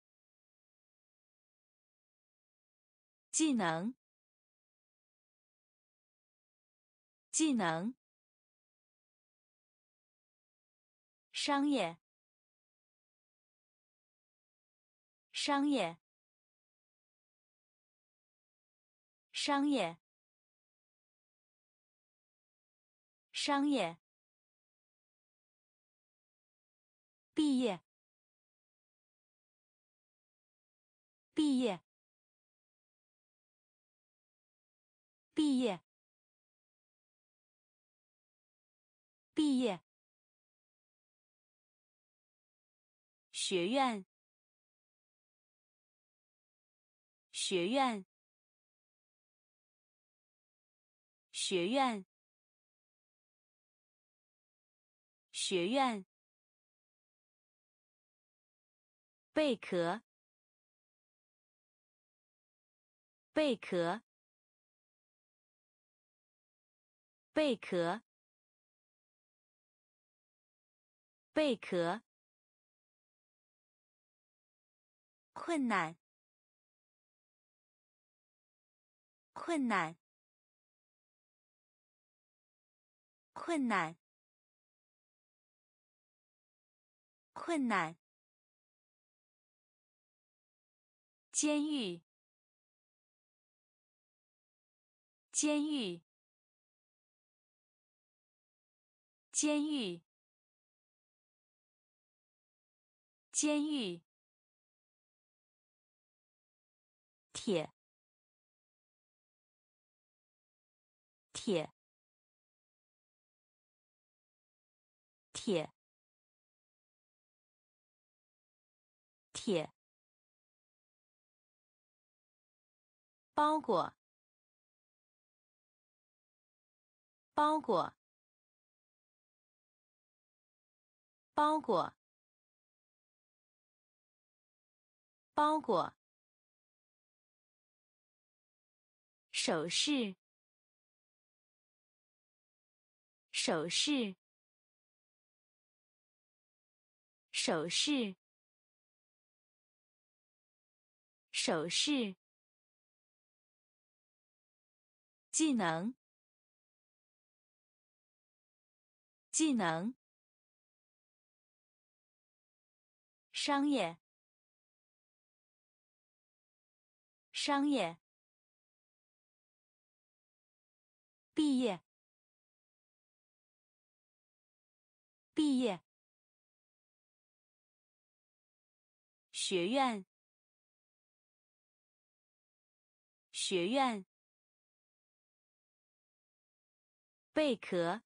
技能，技能，商业，商业，商业，商业，毕业，毕业，毕业，毕业，学院，学院，学院， 学院，贝壳，贝壳，贝壳，贝壳，困难，困难，困难，困难，监狱，监狱，监狱，监狱，铁，铁，铁，铁，包裹，包裹，包裹，包裹，首饰，首饰，首饰，首饰，技能，技能，商业，商业，毕业，毕业，学院，学院，贝壳，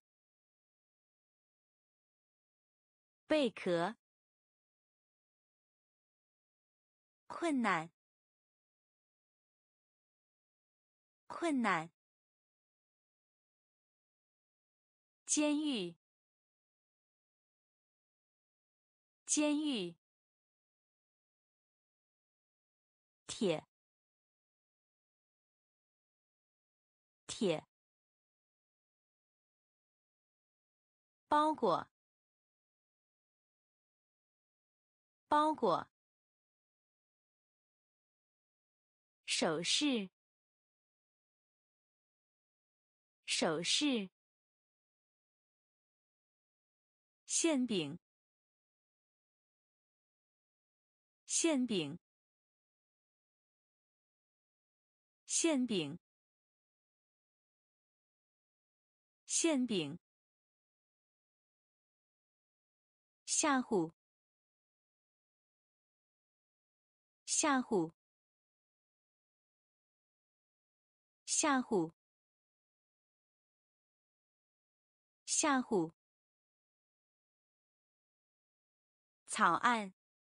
贝壳，困难，困难，监狱，监狱，铁，铁，包裹，包裹，首饰，首饰，馅饼，馅饼，馅饼，馅饼，吓唬，吓唬，吓唬，吓唬，草案，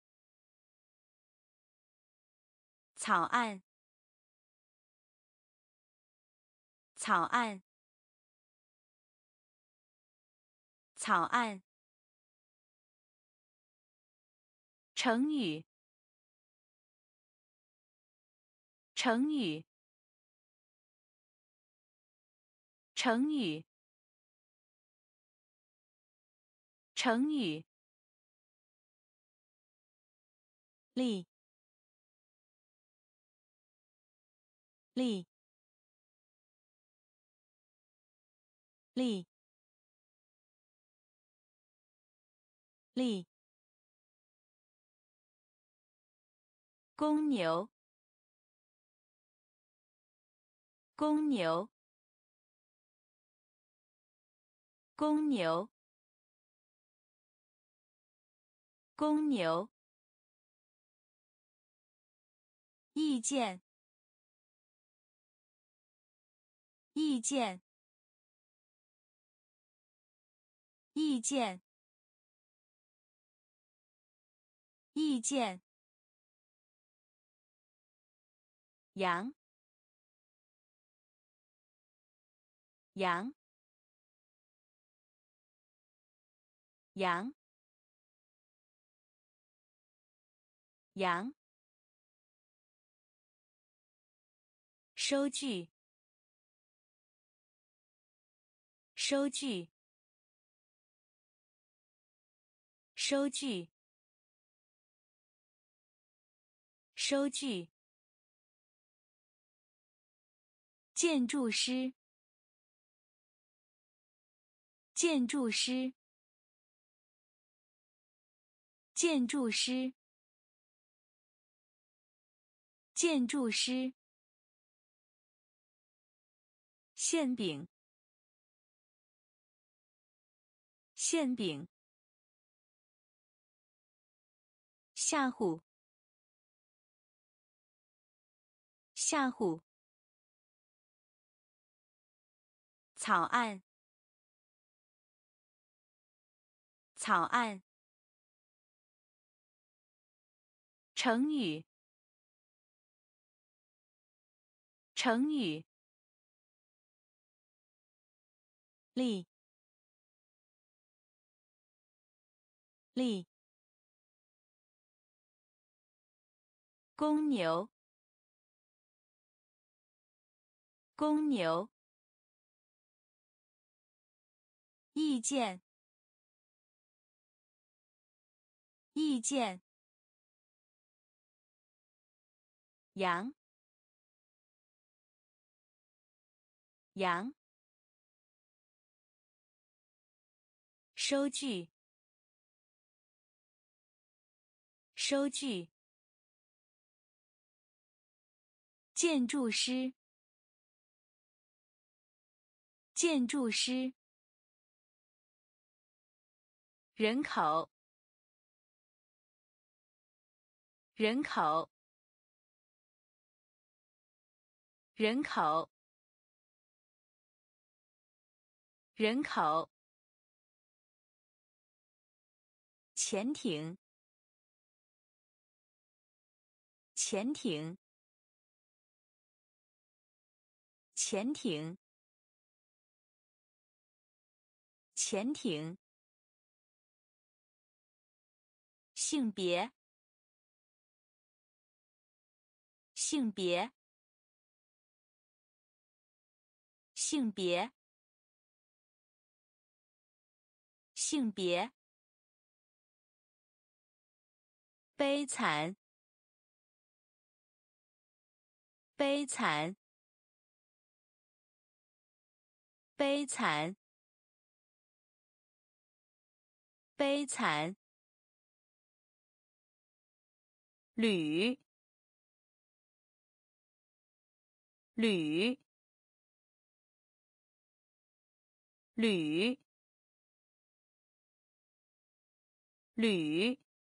草案，草案，草案，成语，成语，成语，成语，力，力，力，力，公牛，公牛，公牛，公牛，意见，意见，意见，意见，羊，羊， 羊，羊，收据，收据，收据，收据，建筑师，建筑师，建筑师，建筑师，馅饼，馅饼，吓唬，吓唬，草案，草案，成语，成语，力，力，公牛，公牛，意见，意见，羊，羊，收据，收据，建筑师，建筑师，人口，人口，人口，人口，潜艇，潜艇，潜艇，潜艇，性别，性别，性别，性别，悲惨，悲惨，悲惨，悲惨，铝，铝，铝，铝，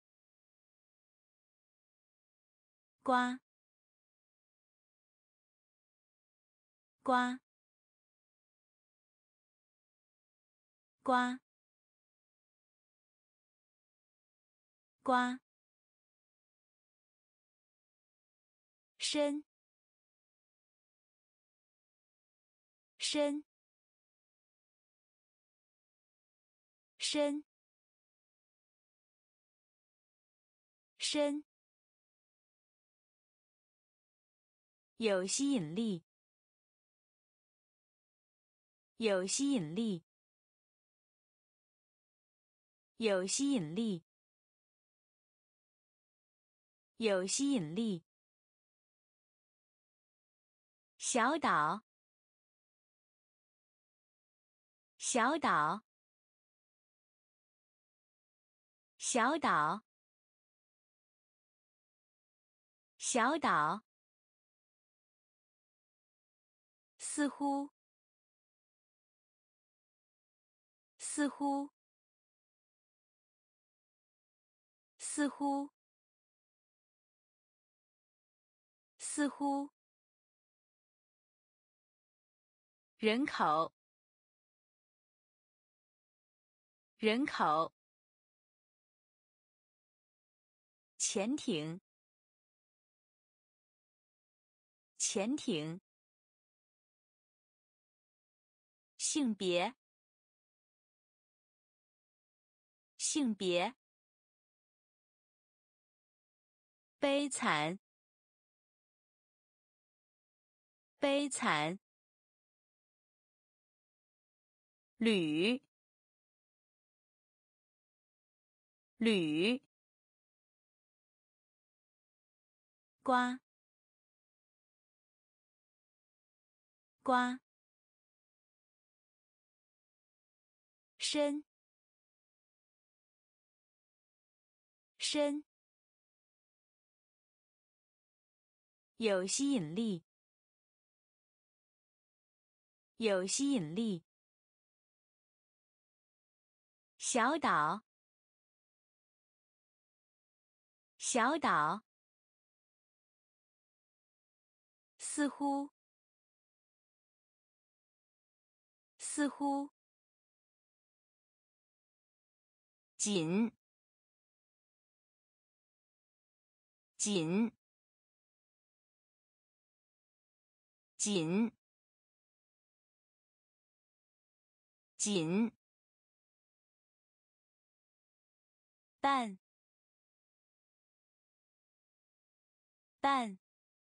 瓜，瓜，瓜，瓜，深，深，深，深，有吸引力，有吸引力，有吸引力，有吸引力，小岛，小岛，小岛，小岛，似乎，似乎，似乎，似乎，人口，人口，潜艇，潜艇，性别， 性别，悲惨，悲惨，铝，铝，瓜，瓜，深，深，有吸引力，有吸引力，小岛，小岛，似乎，似乎，紧，紧，紧，紧，淡，淡，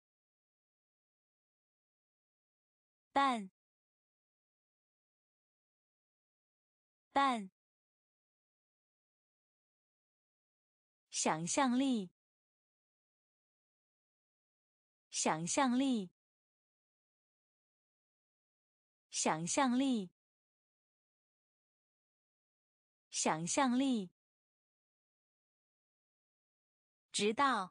淡，淡，想象力，想象力，想象力，想象力，直到，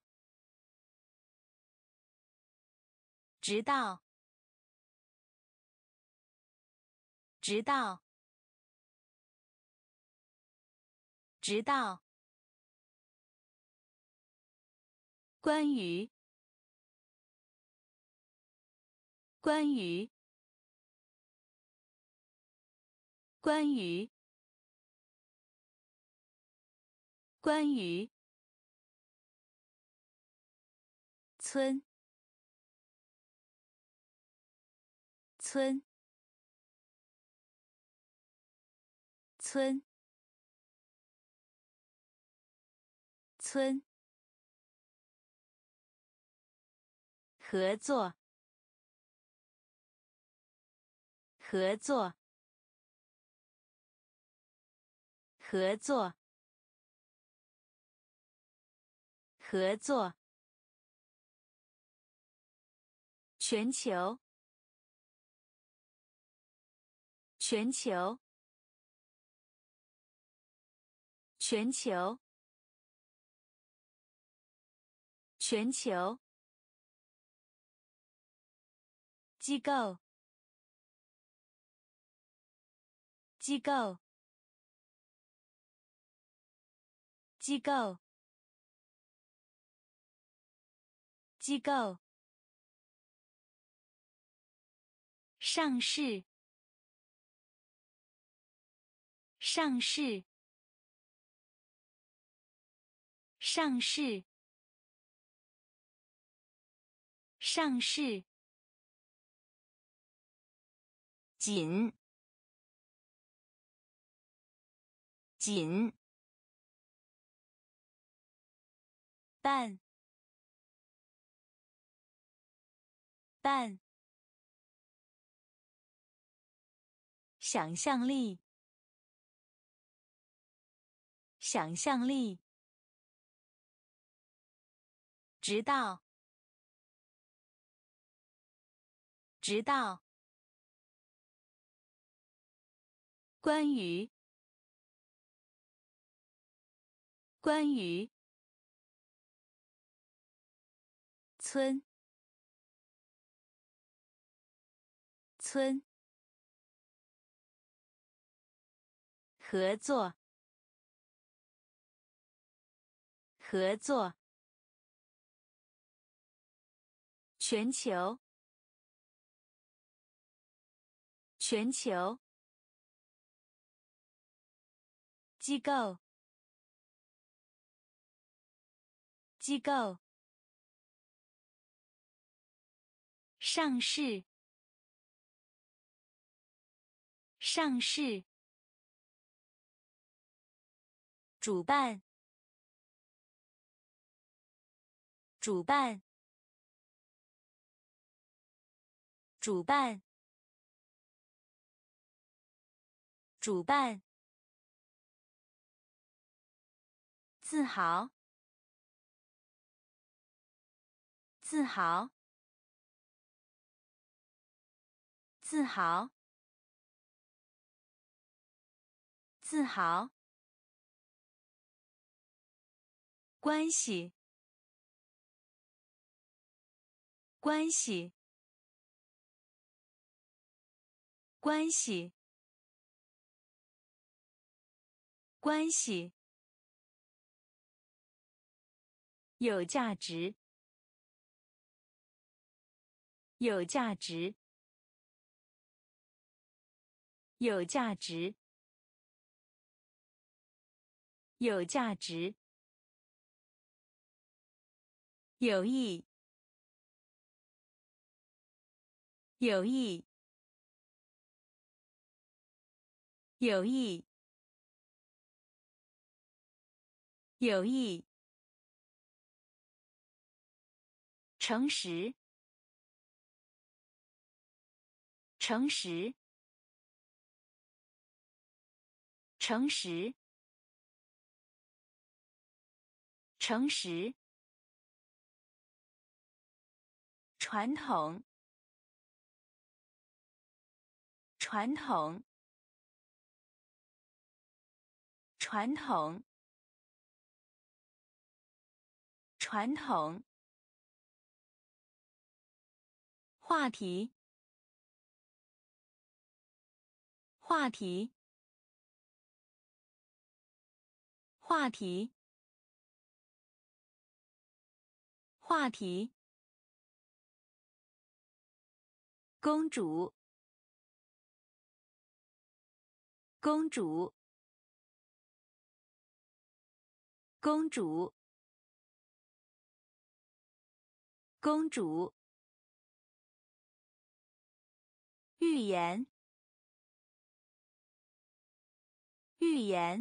直到，直到，直到，关于，关于，关于，关于，村，村，村，村，合作，合作，合作，合作，全球，全球，全球，全球，机构，机构，机构，机构，上市，上市，上市，上市，紧，紧，淡，淡，想象力，想象力，直到，直到，关于，关于，村，村，合作，合作，全球，全球，机构，机构，上市，上市， 主办，主办，主办，主办，自豪，自豪，自豪，自豪，关系，关系，关系，关系，有价值，有价值，有价值，有价值，有益，有益，有益，有益，诚实，诚实，诚实，诚实，传统，传统，传统，传统，话题，话题，话题，话题，公主，公主，公主，公主，预言，预言，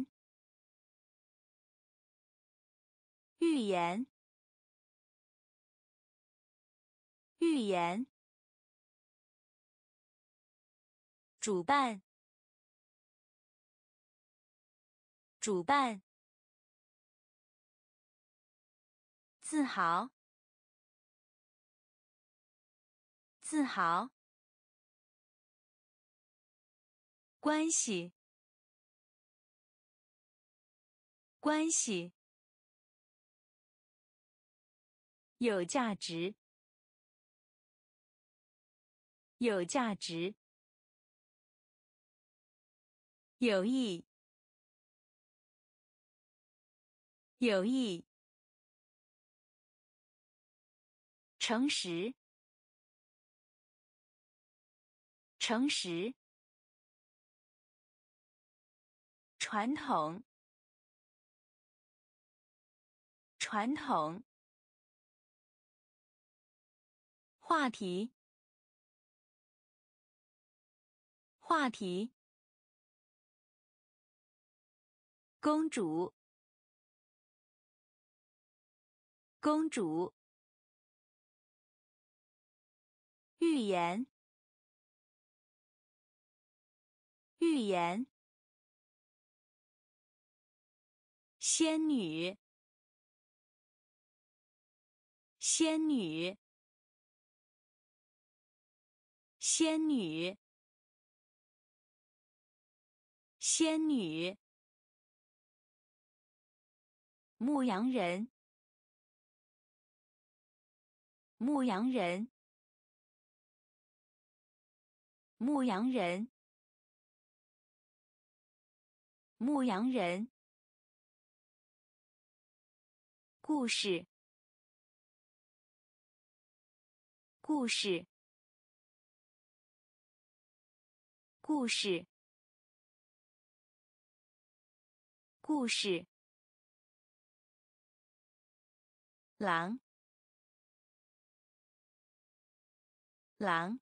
预言，预言，主办，主办，自豪，自豪，关系，关系，有价值，有价值，有益，有益，诚实，诚实，传统，传统，话题，话题，公主，公主，预言，预言，仙女，仙女，仙女，仙女，牧羊人，牧羊人，牧羊人，牧羊人，故事，故事，故事，故事，狼，狼，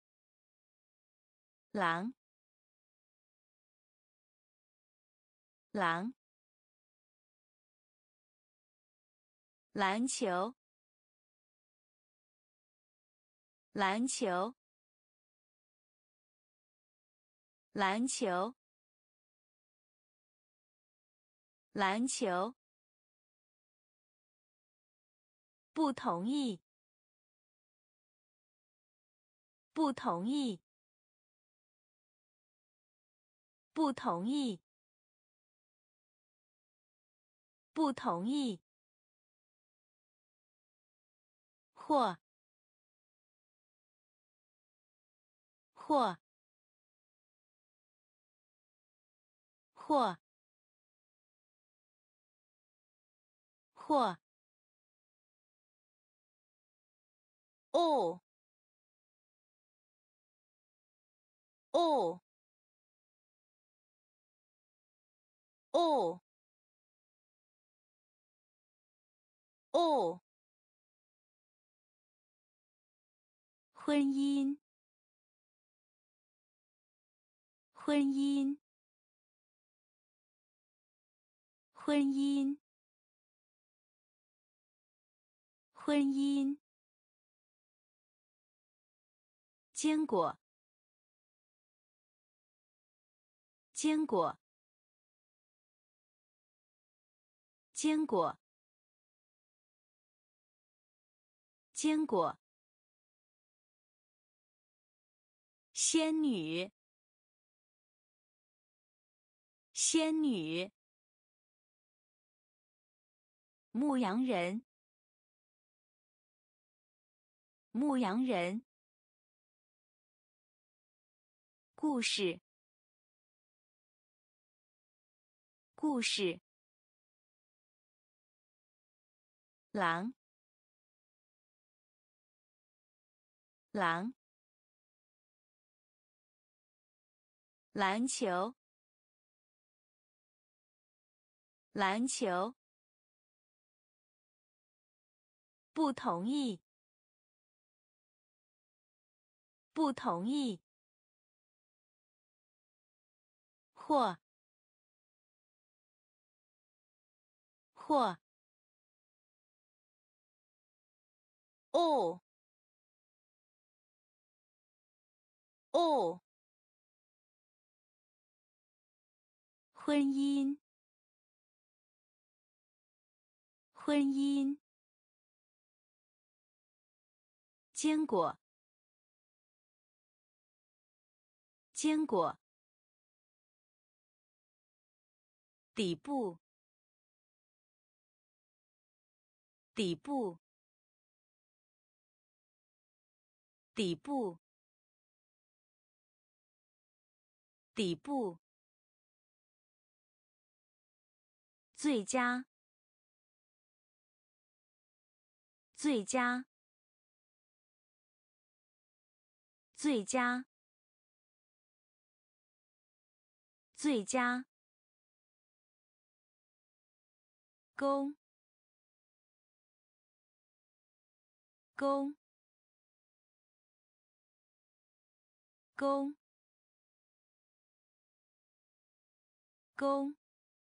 狼， 狼，篮球，篮球，篮球，篮球，不同意，不同意，不同意，不同意，或，或，或，或，哦，哦，哦，哦，婚姻，婚姻，婚姻，婚姻，坚果，坚果，坚果，坚果，仙女，仙女，牧羊人，牧羊人，故事，故事，狼，狼，篮球，篮球，不同意，不同意，或，或，哦，哦，婚姻，婚姻，坚果，坚果，底部，底部，底部，底部，最佳，最佳，最佳，最佳，公，公，公，公，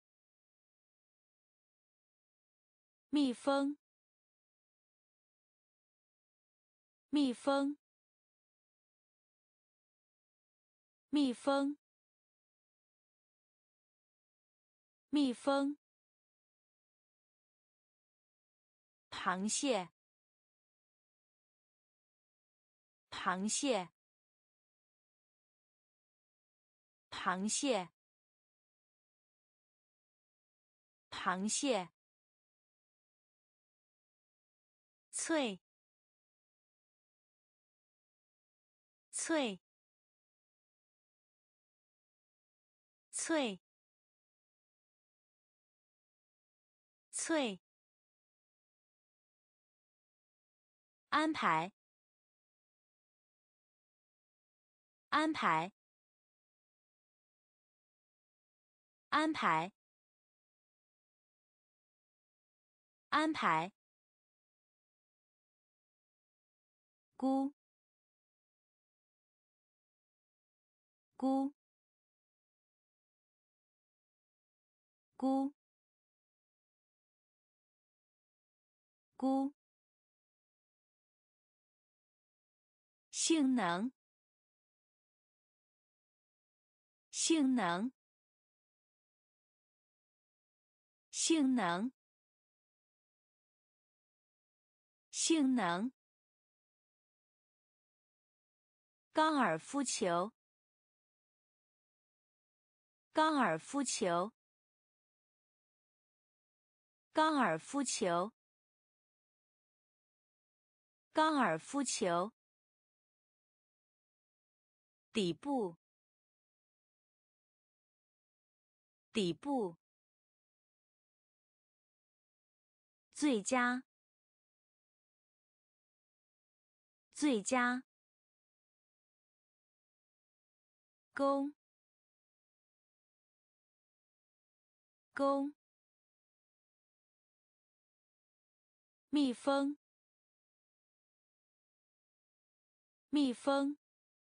蜜蜂，蜜蜂，蜜蜂，蜜蜂，螃蟹，螃蟹，螃蟹，螃蟹，脆，脆，脆，脆，安排，安排，安排，安排，估，估， 估估性能性能性能性能高尔夫球高尔夫球高尔夫球高尔夫球底部底部最佳最佳弓弓蜜蜂蜜蜂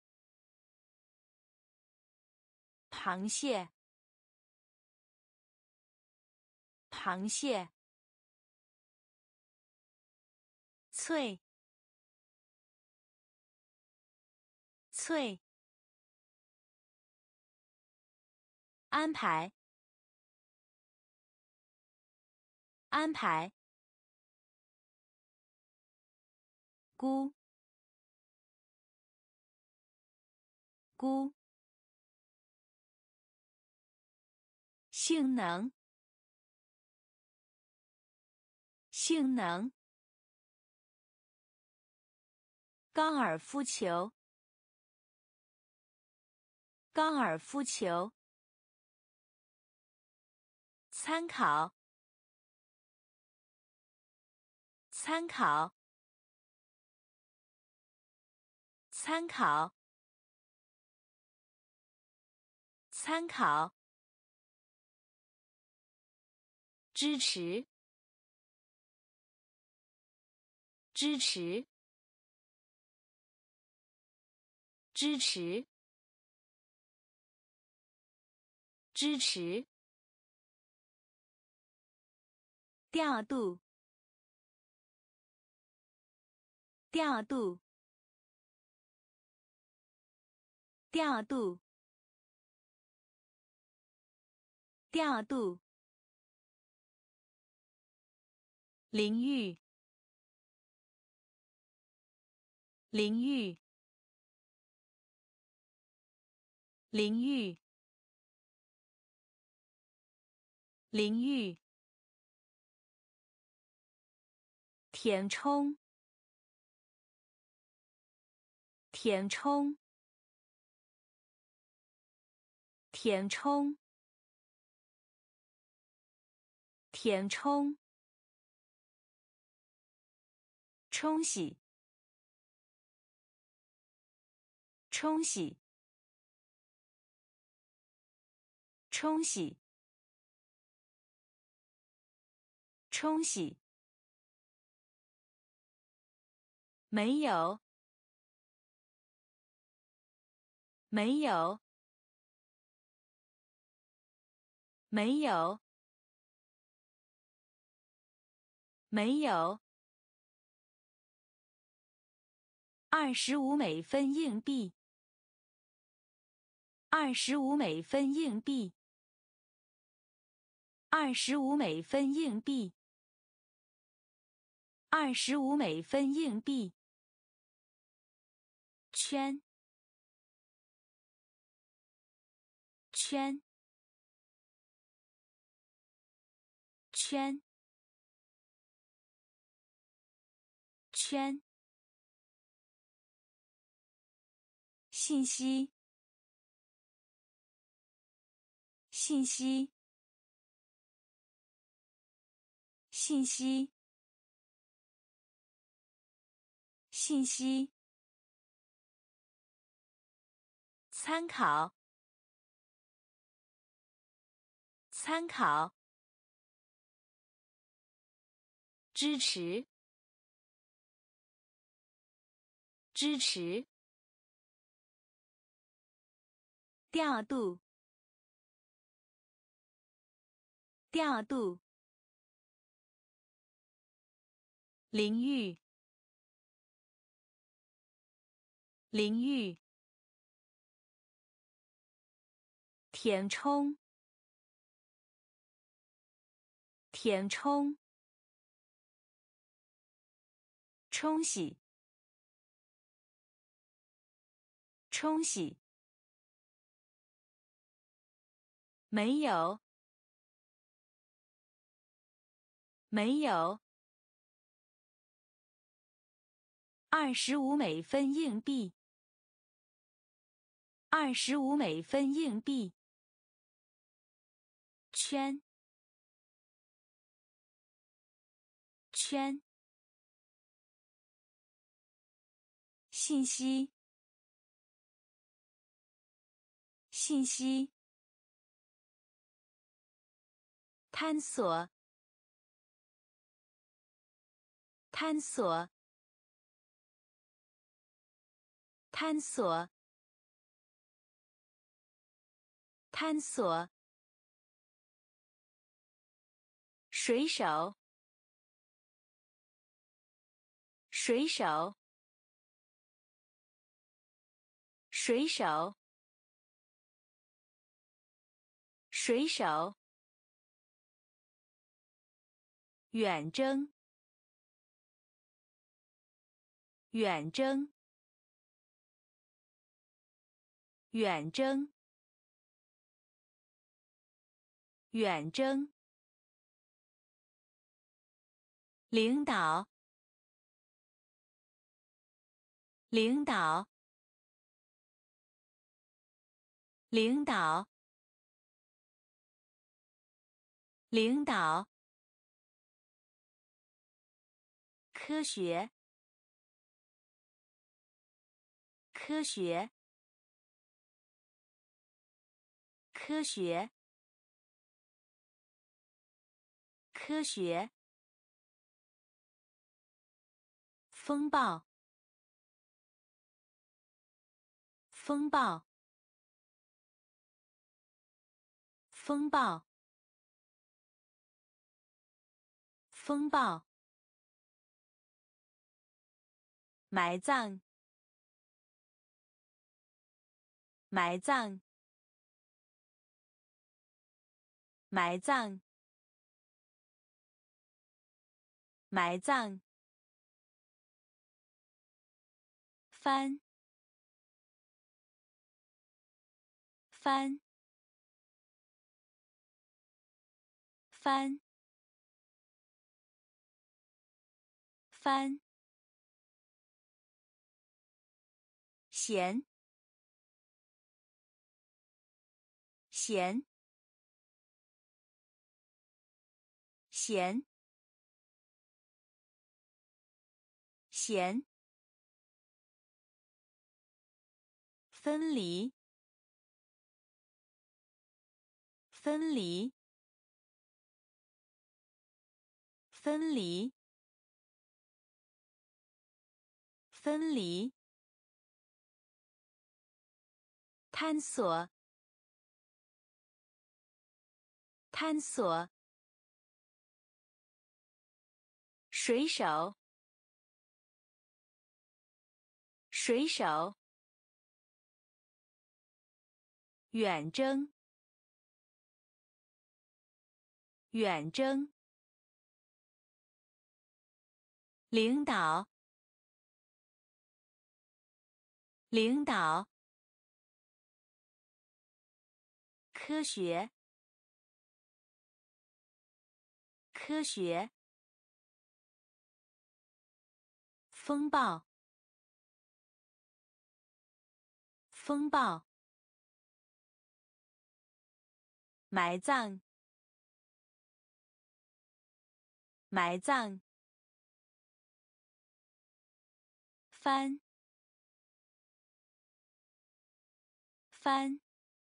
螃蟹螃蟹脆脆安排安排估估性能性能高尔夫球高尔夫球参考参考参考参考支持支持支持支持调度调度调度调度淋浴淋浴淋浴淋浴填充填充填充填充冲洗冲洗冲洗冲洗没有没有没有没有二十五美分硬币二十五美分硬币二十五美分硬币二十五美分硬币圈圈圈圈信息信息信息信息参考参考支持支持调度调度，淋浴，淋浴，填充，填充，冲洗，冲洗，没有，没有，二十五美分硬币，二十五美分硬币，圈，圈，信息，信息，探索，探索，探索，探索，水手，水手，水手，水手，远征，远征，远征，远征，领导，领导，领导，领导，科学，科学，科学，科学，风暴，风暴，风暴，风暴，埋葬，埋葬，埋葬，埋葬，翻，翻，翻，翻，咸，咸，咸，咸，分离，分离，分离，分离，探索，探索，水手，水手，远征，远征，领导，领导，科学，科学，风暴，风暴，埋葬，埋葬，翻，翻，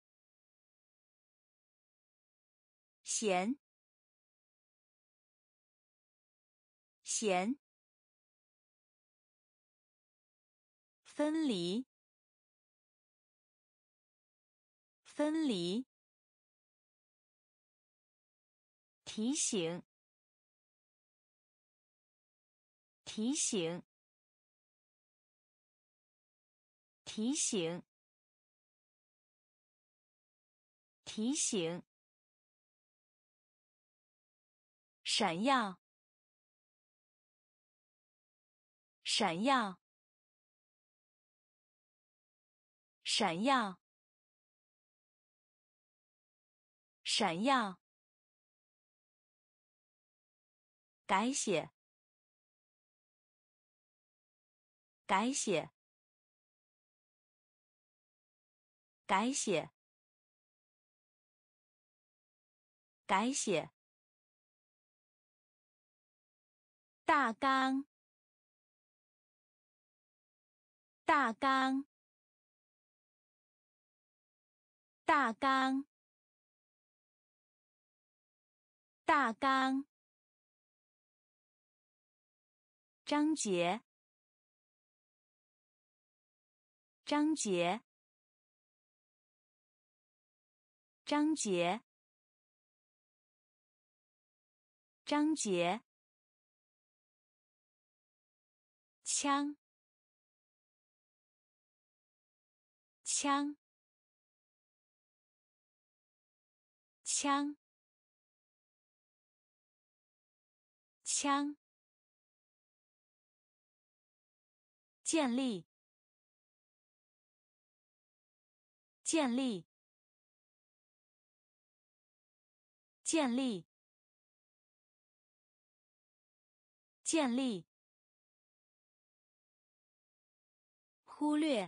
咸，咸，分离，分离， 提醒，提醒，提醒，提醒，闪耀，闪耀，闪耀，闪耀，改写，改写，改写，改写，大纲，大纲，大纲，大纲，章节，章节，章节，章节，枪，枪，枪，枪，建立，建立，建立，建立，忽略，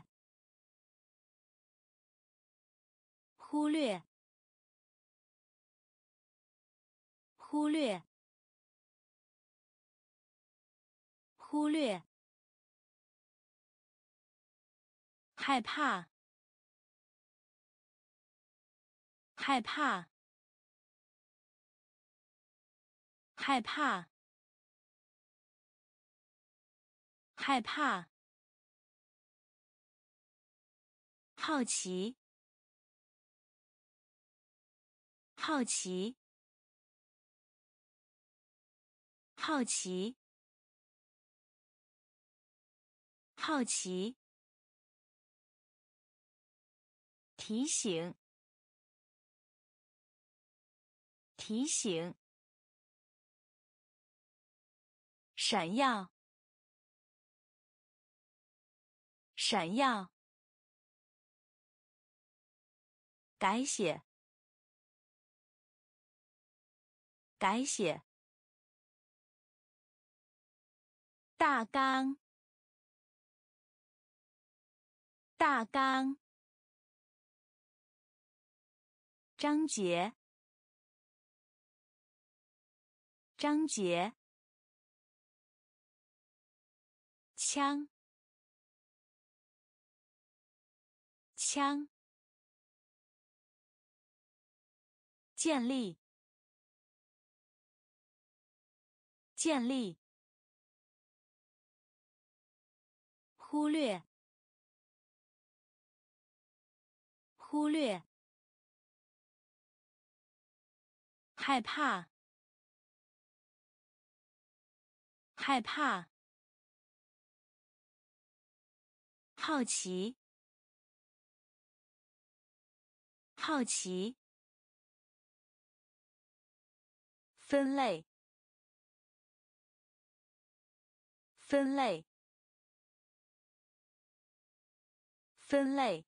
忽略，忽略，忽略，害怕，害怕，害怕，害怕，好奇，好奇，好奇，好奇，提醒，提醒，闪耀，闪耀，改写，改写，大纲，大纲，章节，章节，枪，枪，建立，建立，忽略，忽略，害怕，害怕，好奇，好奇，分类，分类，分类，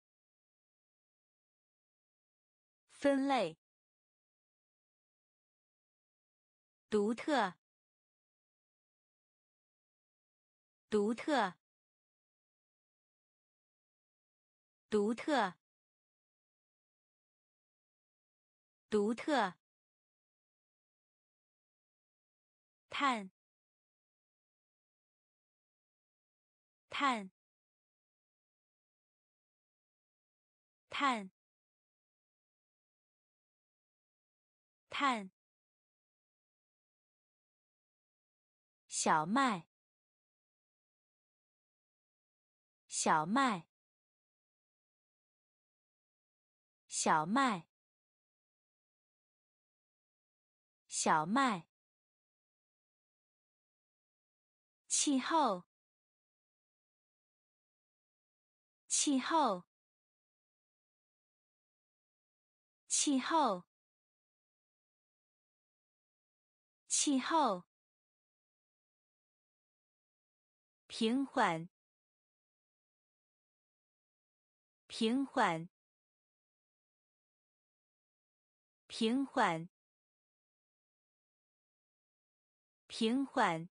分类，独特，独特，独特，独特，碳，碳，碳，碳，小麦，小麦，小麦， 小麦。气候，气候，气候，气候。平缓，平缓，平缓，平缓。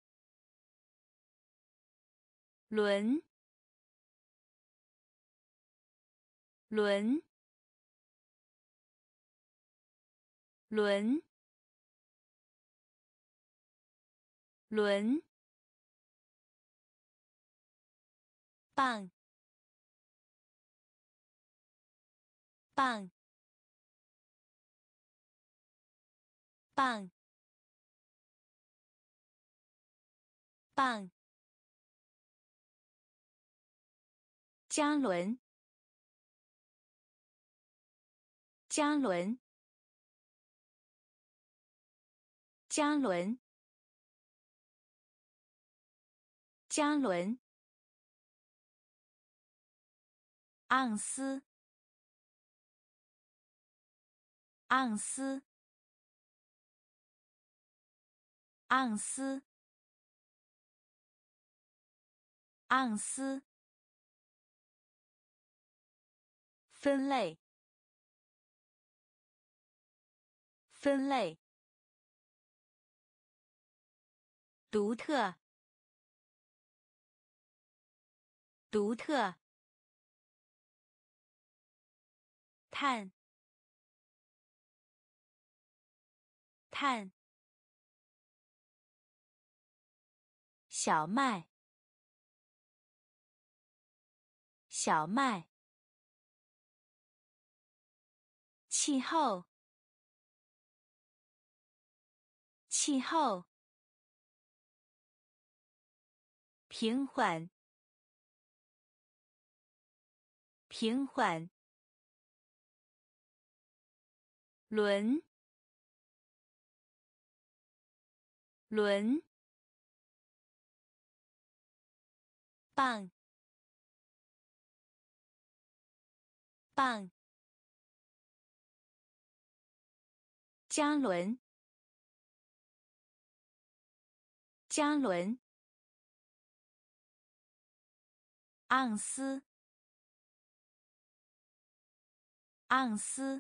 轮，轮，轮，轮。棒，棒，棒，棒。加仑，加仑，加仑，加仑。盎司，盎司，盎司，盎司。分类，分类。独特，独特。碳，碳。小麦，小麦。气候，气候。平缓，平缓。轮，轮。棒，棒。加仑，加仑。盎司，盎司。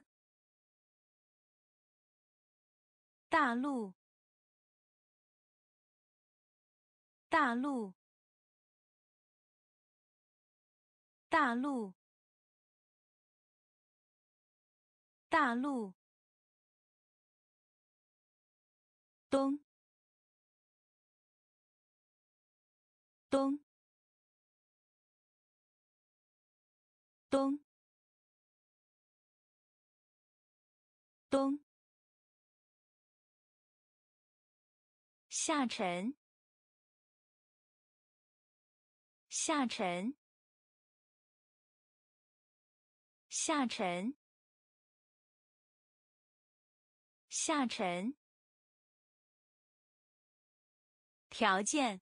大陆，大陆，大陆，大陆。东，东，东，东。下沉，下沉，下沉，下沉。条件，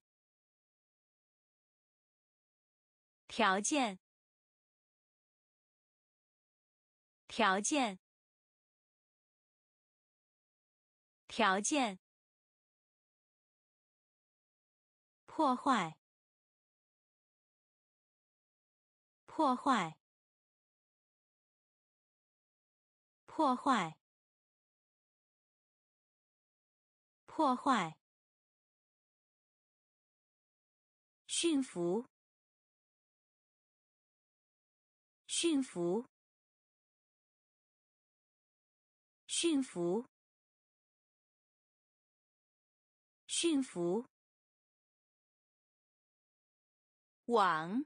条件，条件，条件。破坏，破坏，破坏，破坏。驯服，驯服，驯服，驯服。网，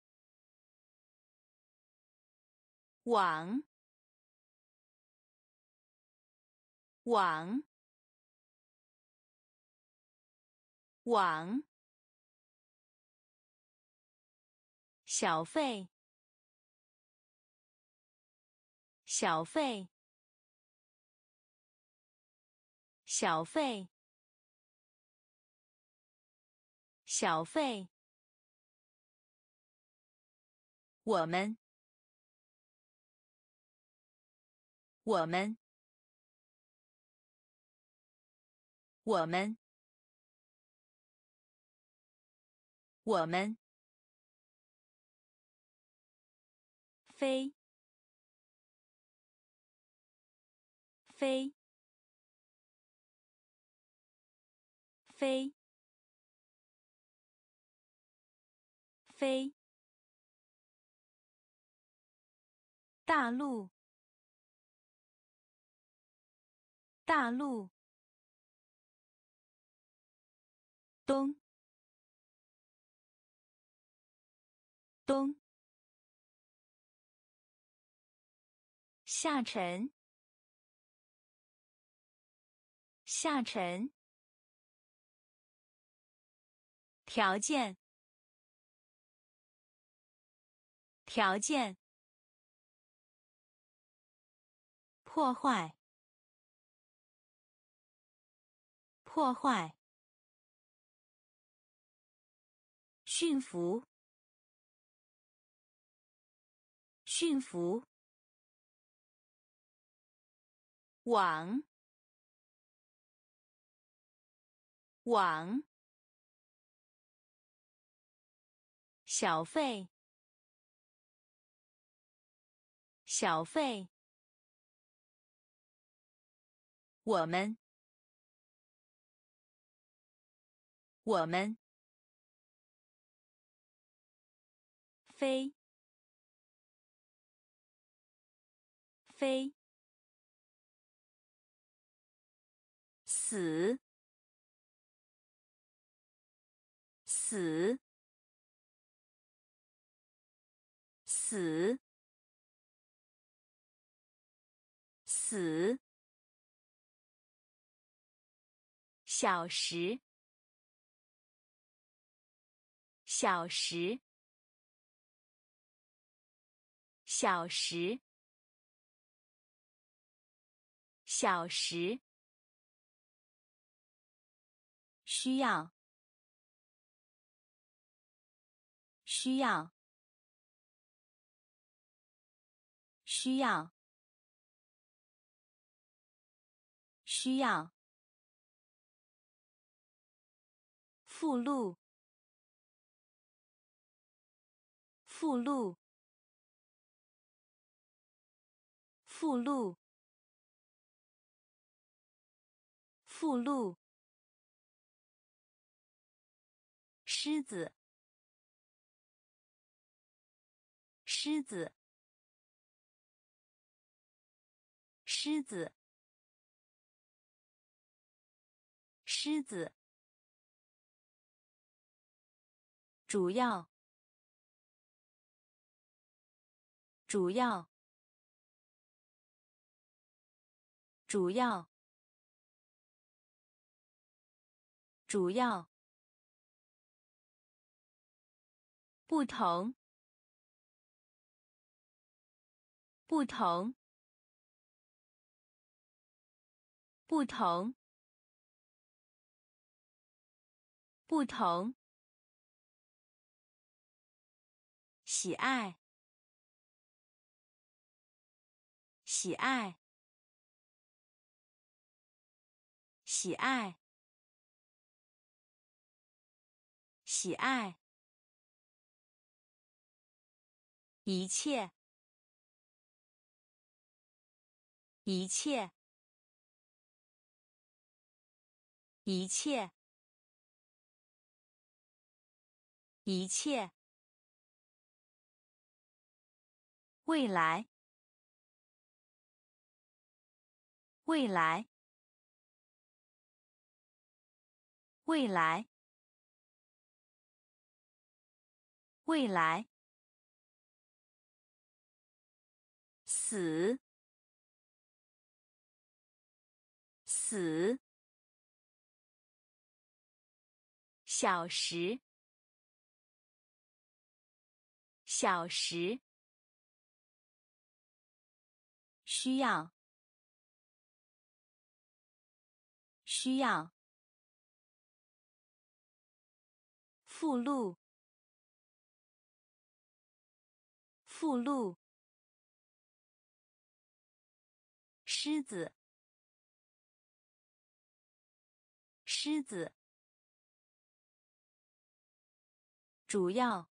网，网，网。小费，小费， 小费，小费。我们，我们，我们，我们。飞，飞，飞，飞。大陆，大陆。东，东。下沉，下沉。条件，条件。破坏，破坏。驯服，驯服。网，网。小费，小费。我们，我们。飞，飞。死，死，死，死。小时，小时，小时，小时。需要，需要，需要，需要。附录，附录，附录，附录。狮子，狮子，狮子，狮子。主要，主要，主要，主要。不同，不同，不同，不同。喜爱，喜爱，喜爱，喜爱。一切，一切，一切，一切。未来，未来，未来，未来。死，死。小时，小时。需要， 需要。附录。附录。狮子。狮子。主要。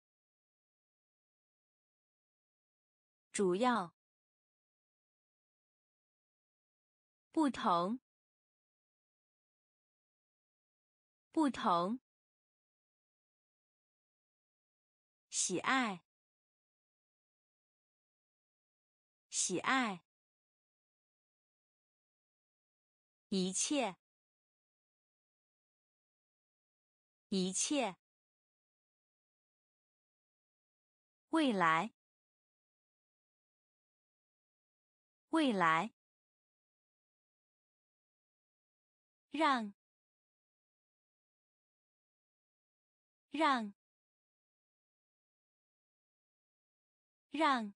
主要。不同。不同。喜爱。喜爱。一切。一切。未来。未来。让。让。让。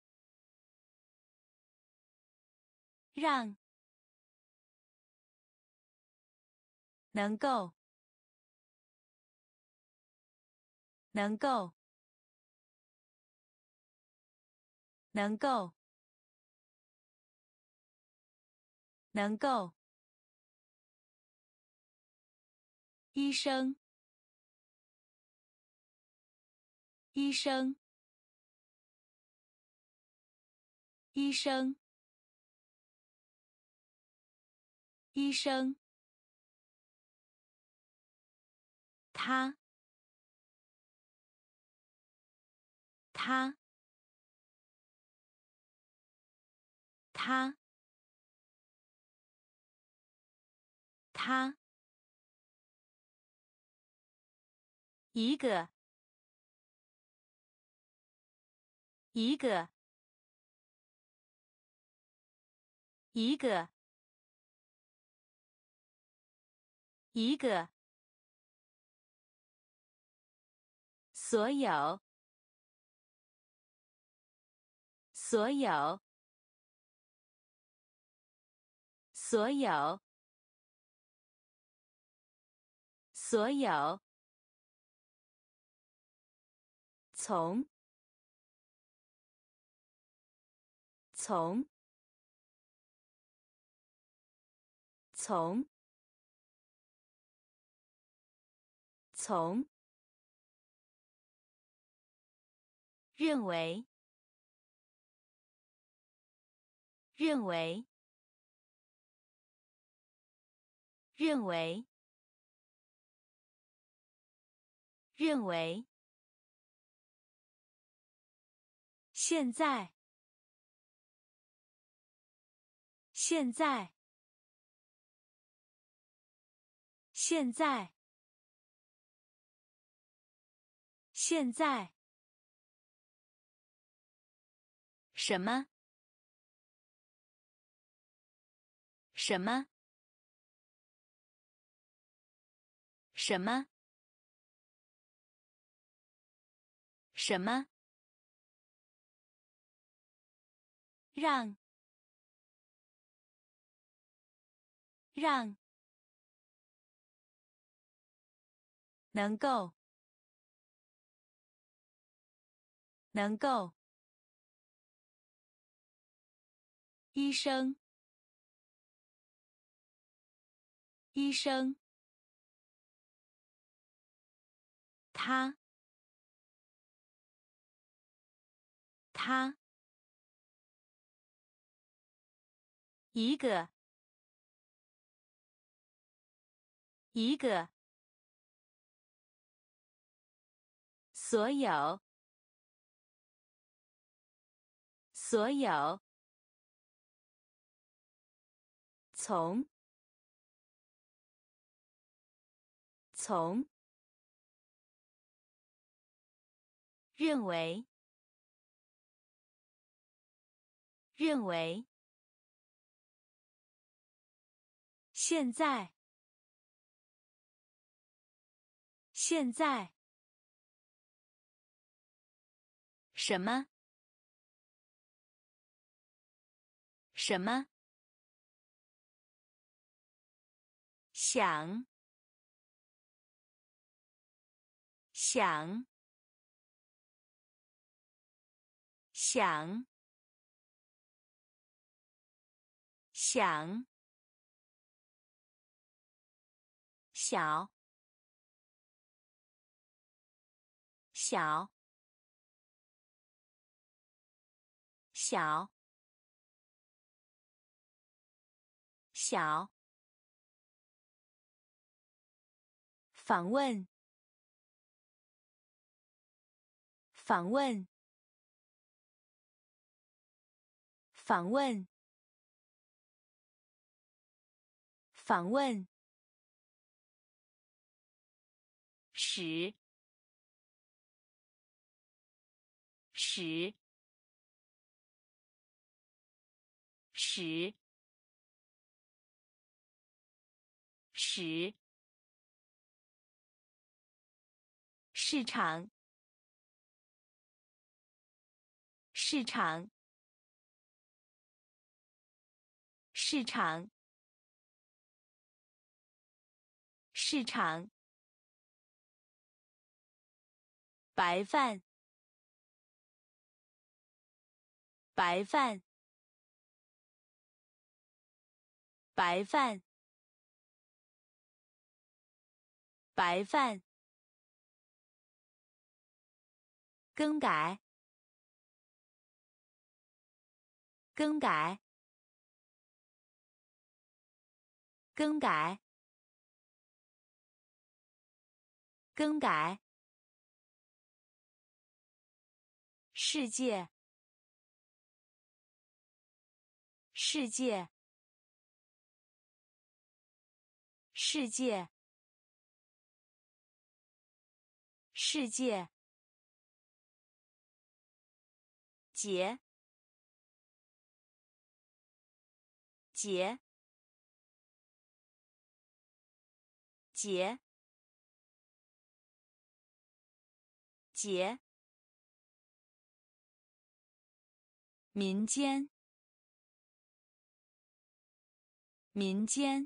让。能够。能够。能够。能够。医生。医生。医生。医生。他。他。他。他。一个。一个。一个。一个。所有。所有。所有。所有。从。从。从。从。认为。认为。认为。认为。现在。现在。现在。现在。什么？什么？什么？什么？让。让。能够。能够。医生。医生。他。他。一个。一个。所有。所有。从。从。认为。认为。现在。现在。什么？什么？ 想，想，想，想，小，小，小，小。访问，访问，访问，访问。使，使，使，使。市场，市场，市场，市场。白饭，白饭，白饭，白饭。更改，更改，更改，更改。世界，世界，世界，世界。节，节，节，节。民间，民间，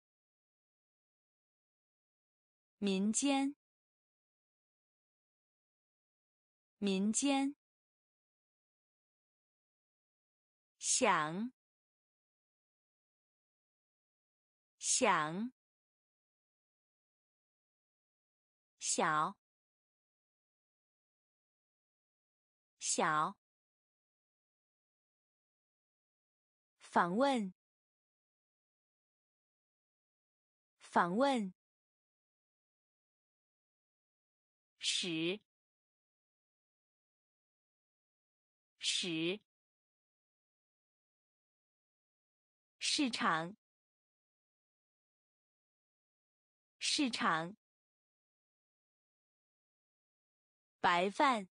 民间，民间。想，想，小，小。访问，访问。使，使。市场，市场。白饭，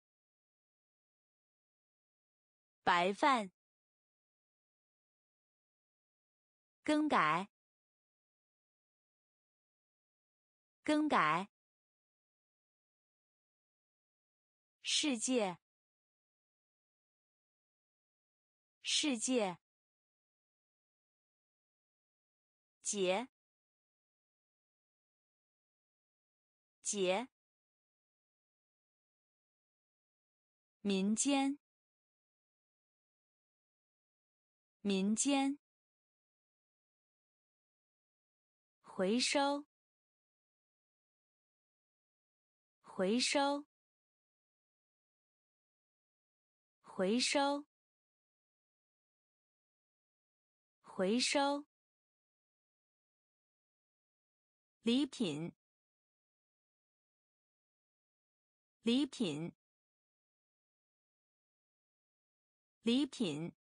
白饭。更改，更改。世界，世界。节，节。民间，民间。回收，回收，回收，回收。礼品，礼品，礼品，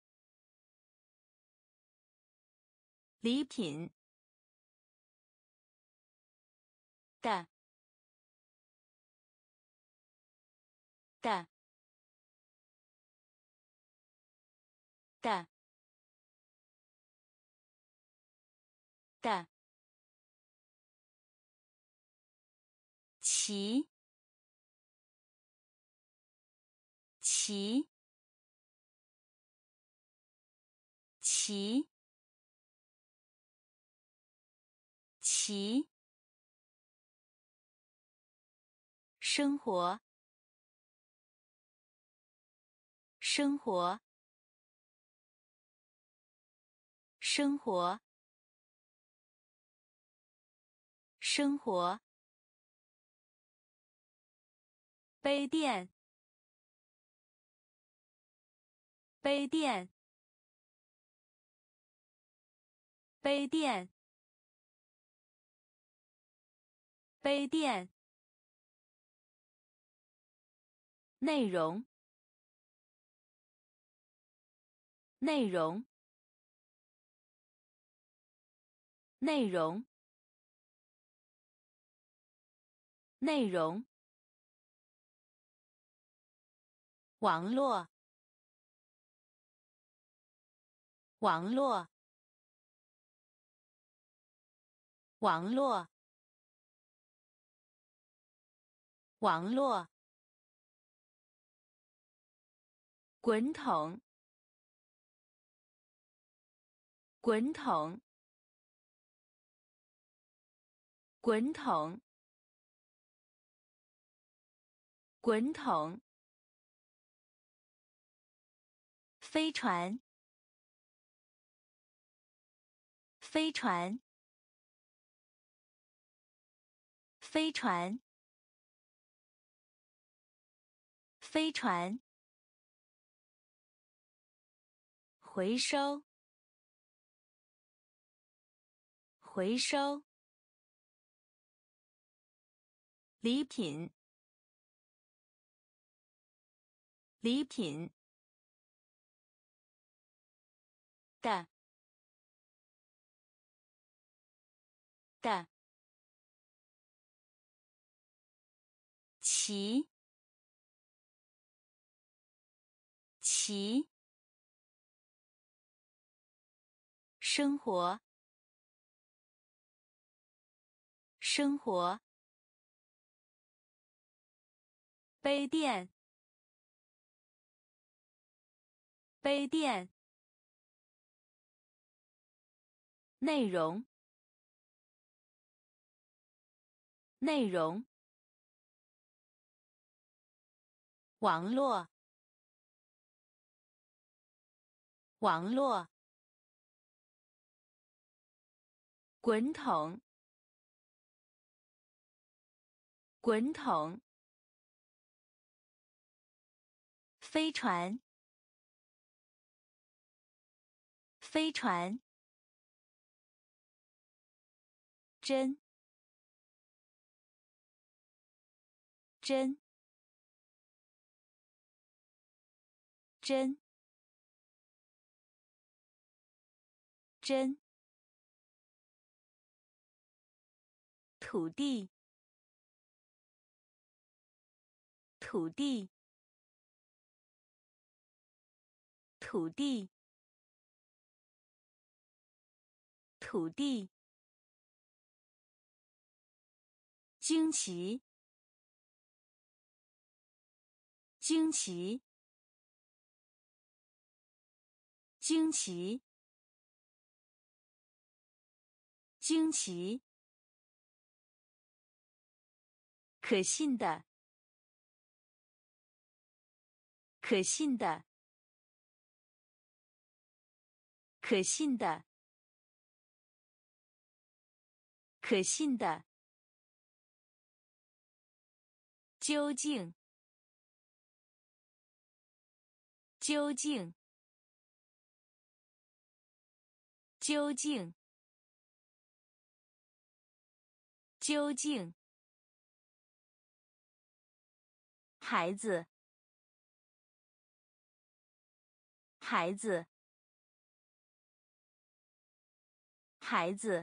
礼品。的，的，的，的。骑，骑，骑， 其生活生活生活生活杯垫杯垫杯垫杯垫内容内容内容内容网络网络网络网络滚筒滚筒滚筒滚筒飞船飞船飞船飞船回收回收礼品礼品的的其其生活生活杯垫杯垫内容内容网络网络滚筒滚筒飞船飞船针针针针土地土地土地土地惊奇惊奇惊奇惊奇可信的可信的可信的可信的究竟究竟究竟究竟孩子孩子孩子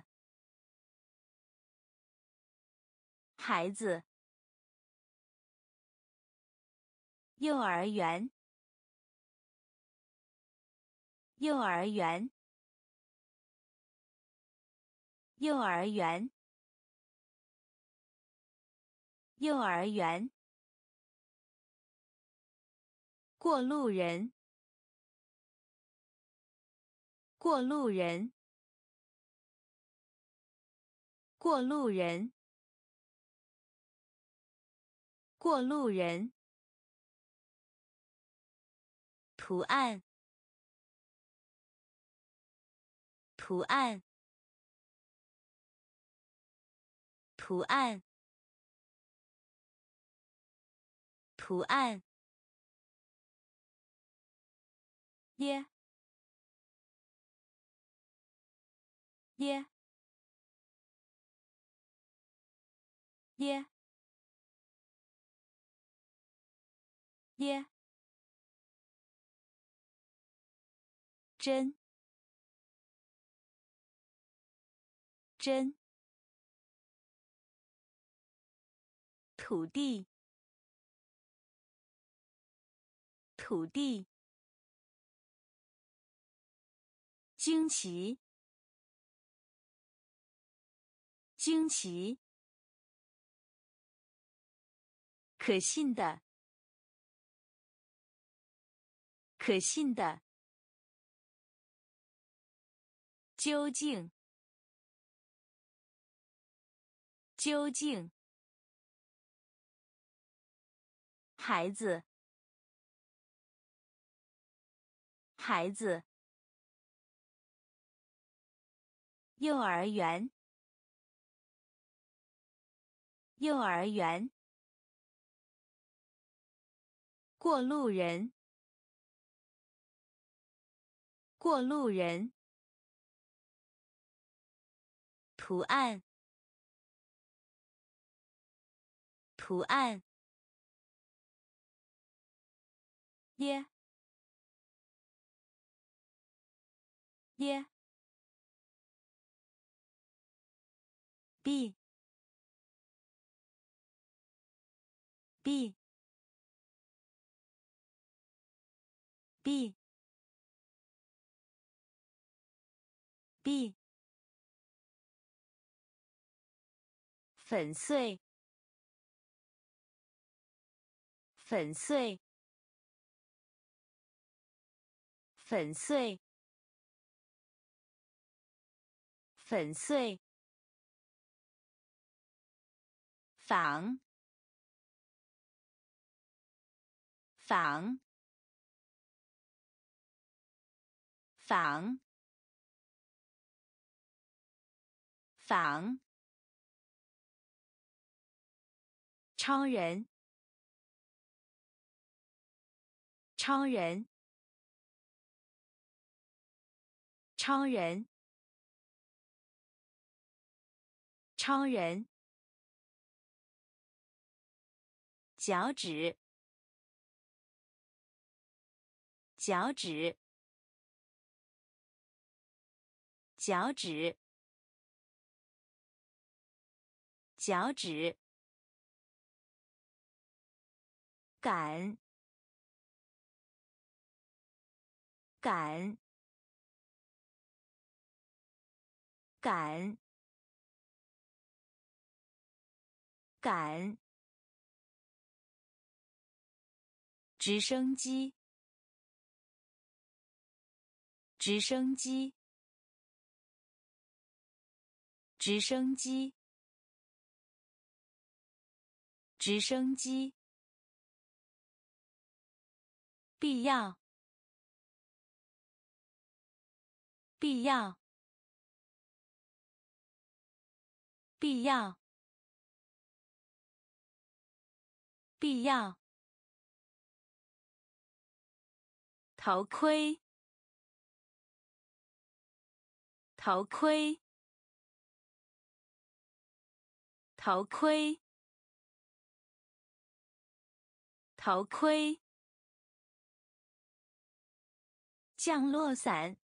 孩子幼儿园幼儿园幼儿园幼儿园过路人过路人过路人，过路人。图案，图案，图案，图案。耶，耶，耶，耶。真，真。土地，土地。惊奇，惊奇。可信的，可信的。究竟，究竟。孩子，孩子。幼儿园，幼儿园。过路人，过路人。图案，图案。耶，耶。b b b b。粉碎，粉碎，粉碎，粉碎。仿，仿，仿，仿。超人，超人，超人，超人。脚趾，脚趾，脚趾，脚趾。赶，赶，赶，赶。直升机，直升机，直升机，直升机。必要，必要，必要，必要。头盔，头盔，头盔，头盔。降落伞，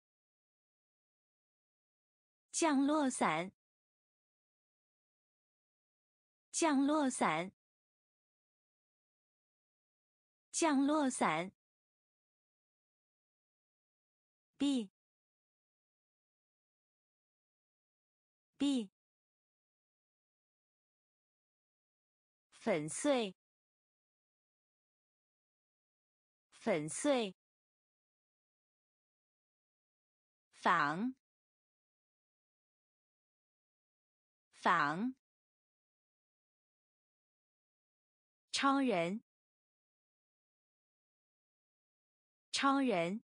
降落伞，降落伞，降落伞。b b。粉碎，粉碎。仿， 仿，超人，超人，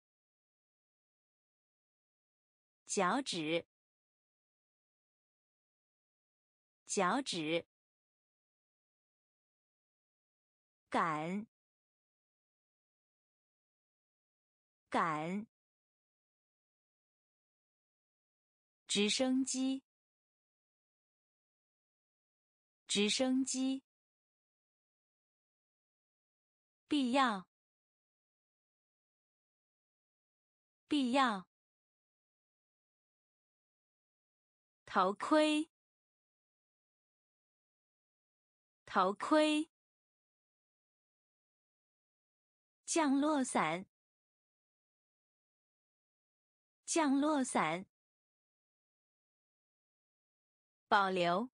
脚趾，脚趾，赶，赶，直升机，直升机，必要，必要，头盔，头盔，降落伞，降落伞，保留，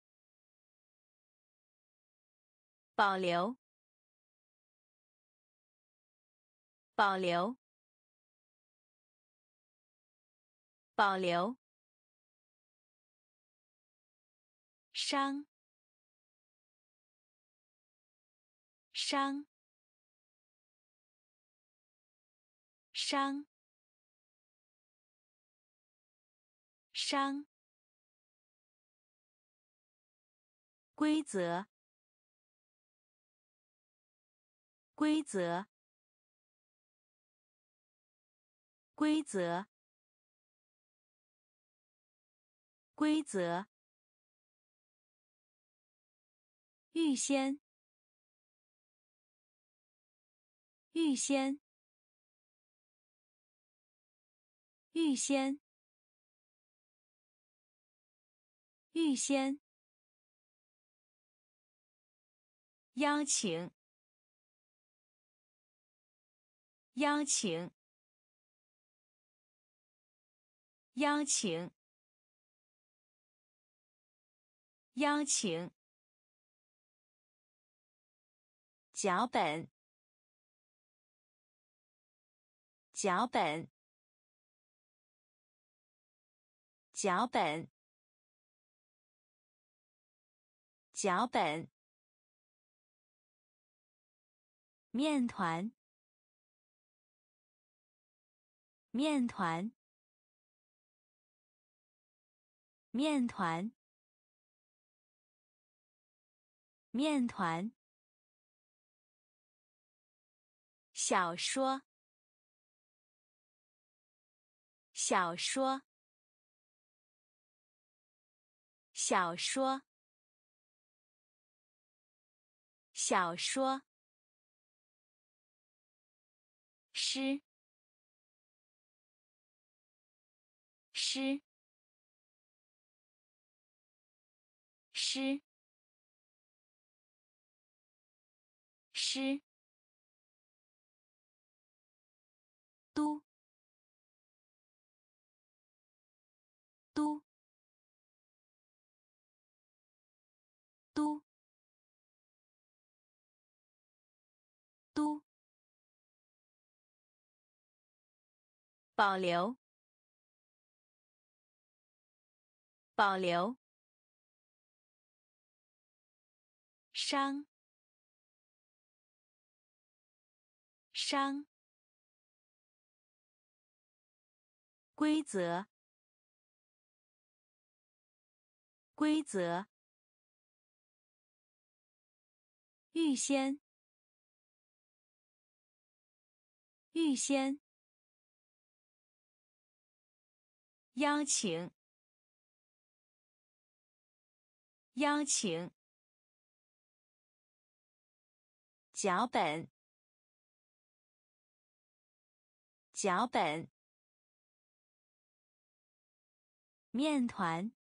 保留，保留，保留，伤，伤，伤，伤，规则，规则，规则，规则，预先，预先，预先，预先，邀请，邀请，邀请，邀请，脚本，脚本，脚本，脚本，面团，面团，面团，面团，小说，小说，小说，小说，诗，诗，诗，诗，都，都，都，都，保留，保留，伤，伤，规则，规则，预先，预先，邀请，邀请，脚本，脚本，面团，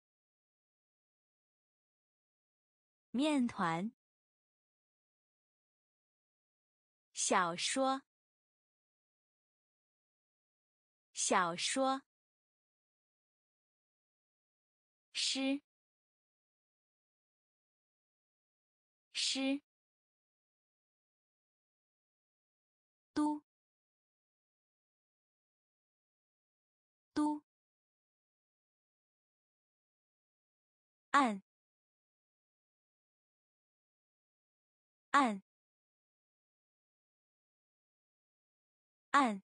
面团，小说，小说，诗，诗，都，都， 按按按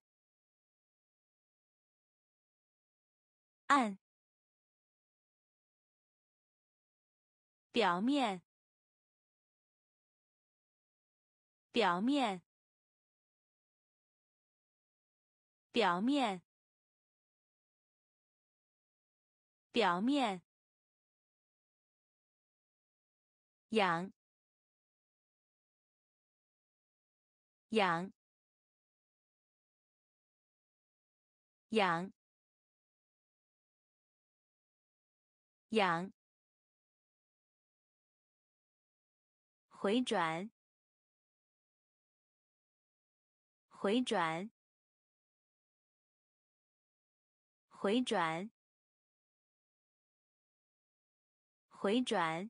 按表面表面表面表面养养养养回转回转回转回转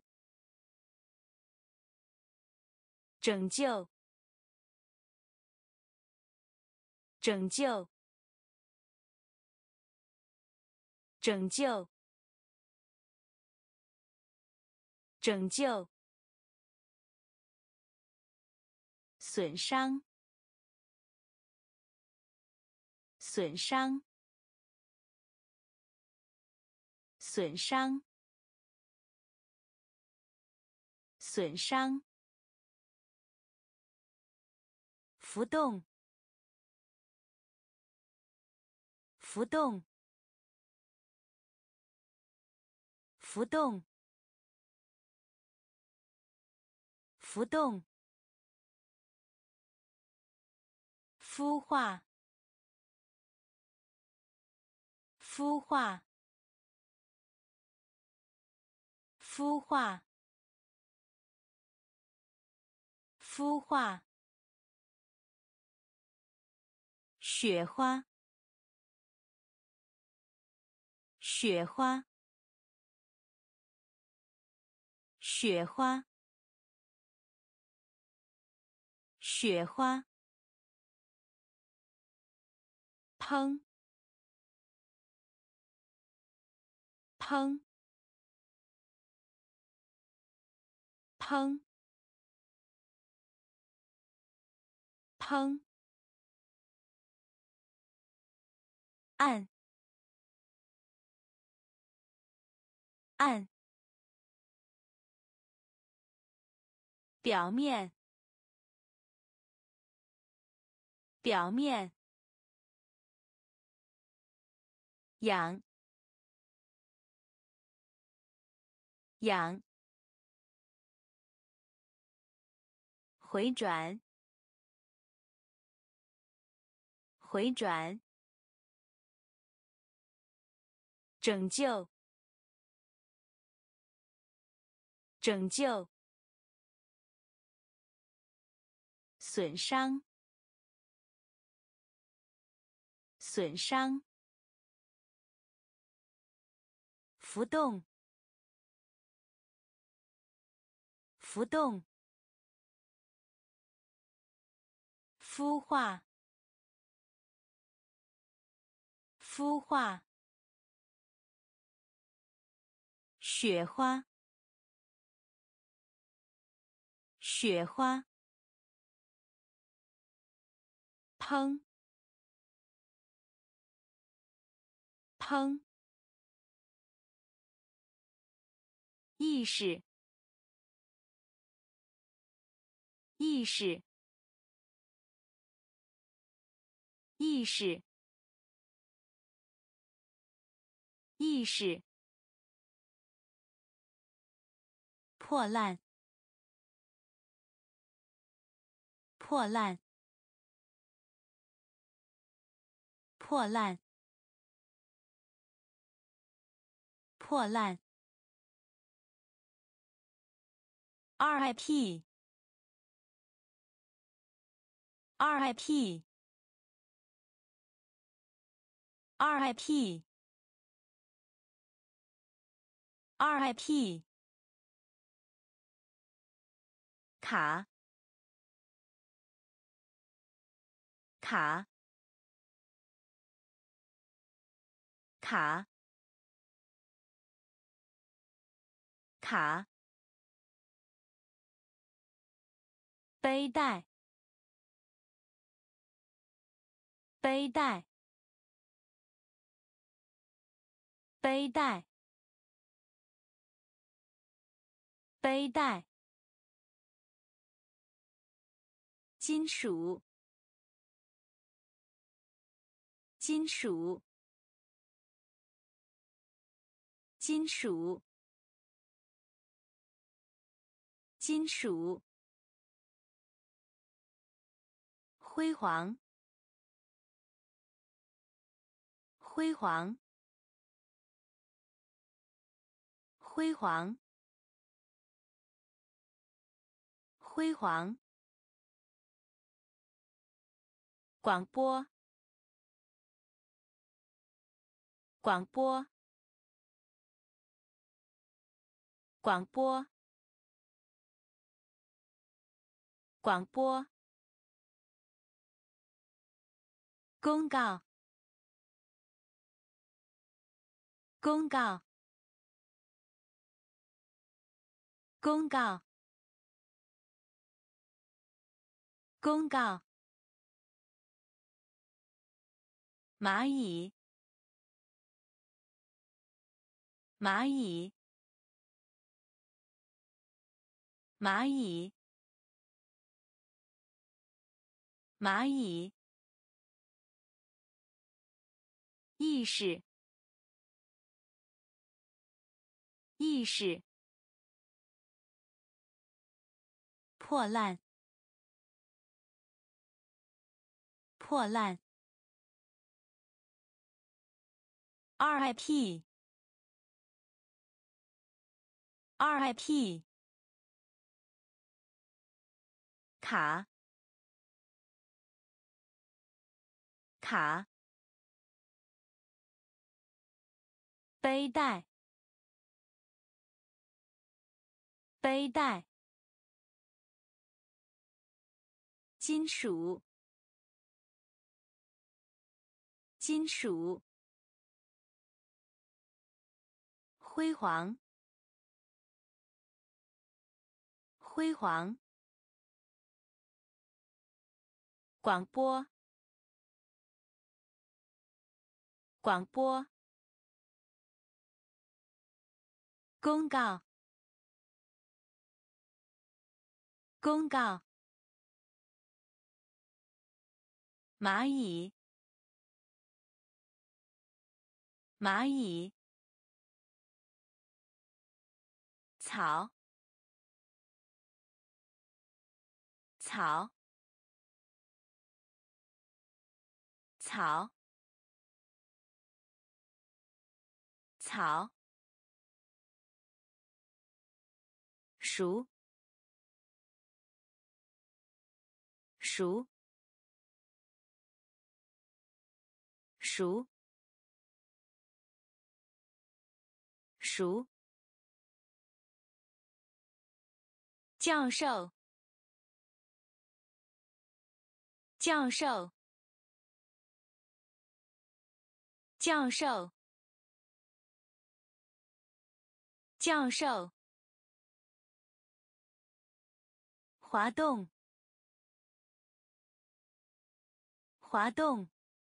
拯救拯救拯救拯救损伤损伤损伤损伤浮动浮动浮动浮动孵化孵化孵化孵化雪花雪花雪花雪花烹烹烹烹按按表面表面养养回转回转拯救拯救损伤损伤浮动浮动孵化孵化雪花雪花烹烹意识意识意识意识破烂破烂破烂破烂 R I P R I P R I P R I P 卡卡卡卡，背带，背带，背带，背带，金属，金属，金属，金属，辉煌，辉煌，辉煌，辉煌，广播，广播，广播，广播，公告，公告，公告，公告，蚂蚁，蚂蚁，蚂蚁，蚂蚁，意识，意识，破烂，破烂 ，R I P，R I P，卡，卡，背带，背带，金属，金属，辉煌，辉煌，广播，广播，公告，公告，蚂蚁，蚂蚁，草，草，草，草，熟，熟，熟，熟，教授，教授，教授，教授，滑动，滑动，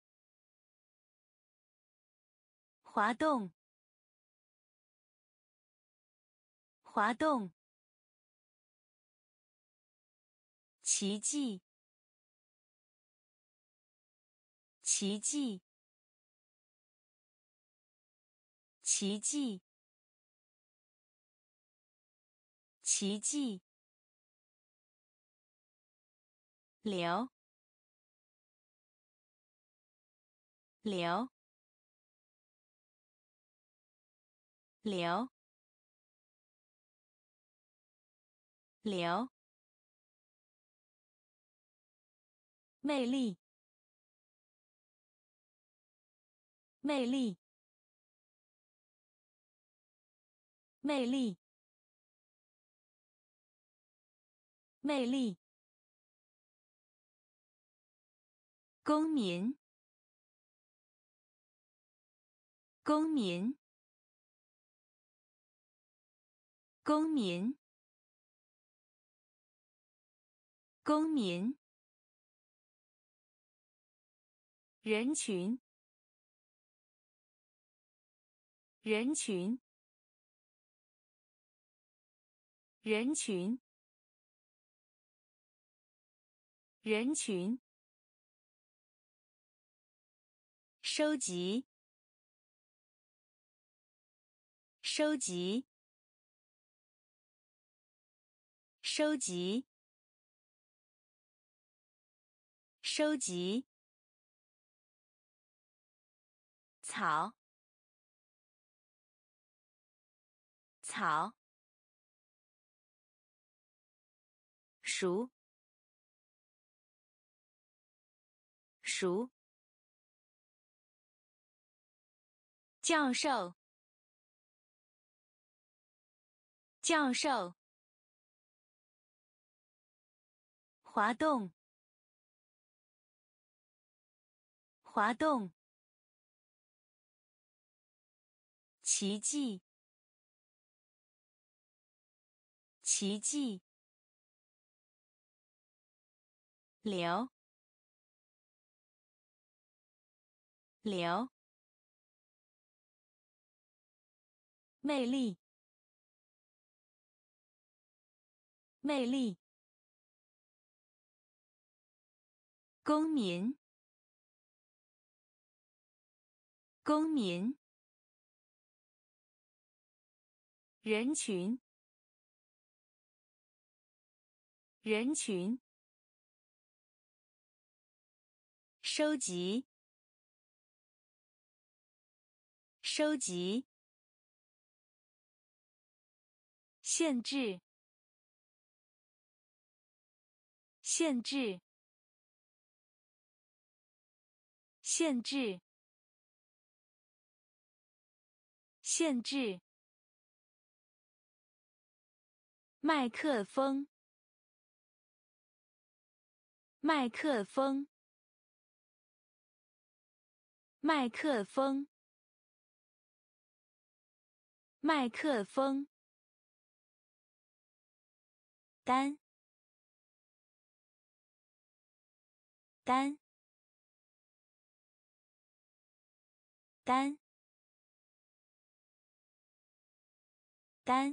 滑动，滑动，奇迹，奇迹，奇迹，奇迹，流，流，流，流，魅力，魅力，魅力，魅力，公民，公民， 公民，公民，人群，人群，人群，人群，收集，收集，收集，收集，草，草，熟，熟，教授，教授，滑动，滑动，奇迹，奇迹，流，流，魅力，魅力，公民，公民，人群，人群，收集，收集，限制，限制，限制，限制，麦克风，麦克风，麦克风，麦克风，单，单，单，单，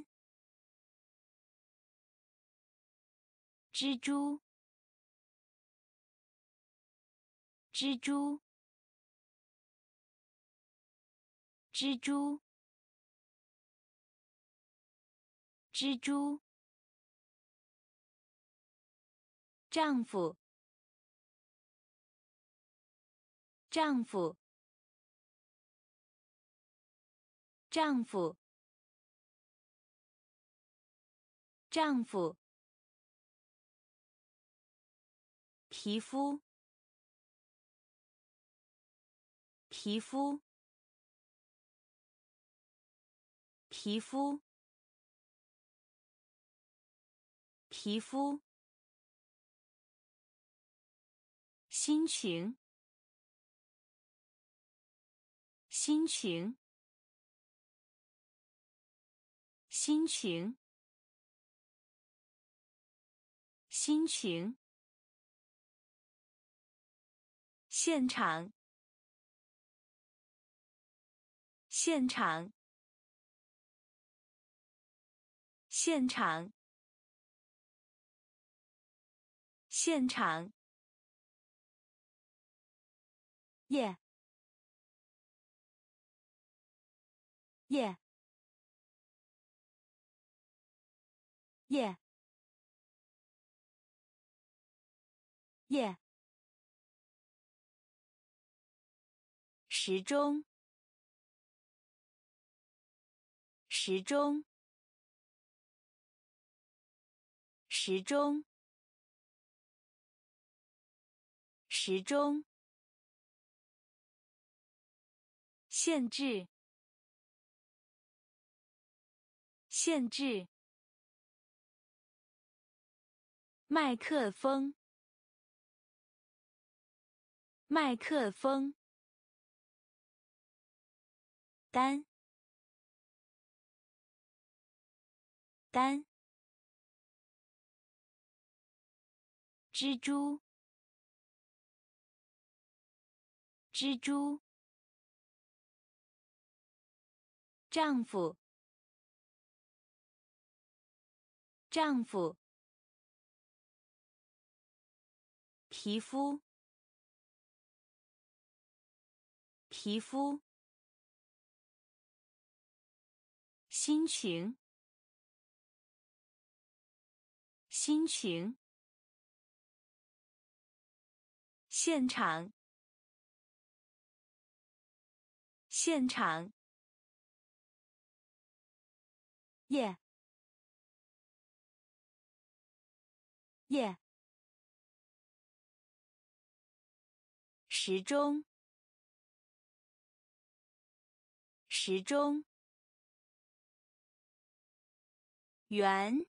蜘蛛，蜘蛛，蜘蛛，蜘蛛，丈夫，丈夫，丈夫，丈夫，皮肤，皮肤，皮肤，皮肤，心情，心情，心情，心情，现场，现场，现场，现场，耶，耶，耶，耶，时钟，时钟，时钟，时钟，限制，限制，麦克风，麦克风，单， 单，蜘蛛，蜘蛛，丈夫，丈夫，皮肤，皮肤，心情，心情，现场，现场，夜，夜，时钟，时钟，圆，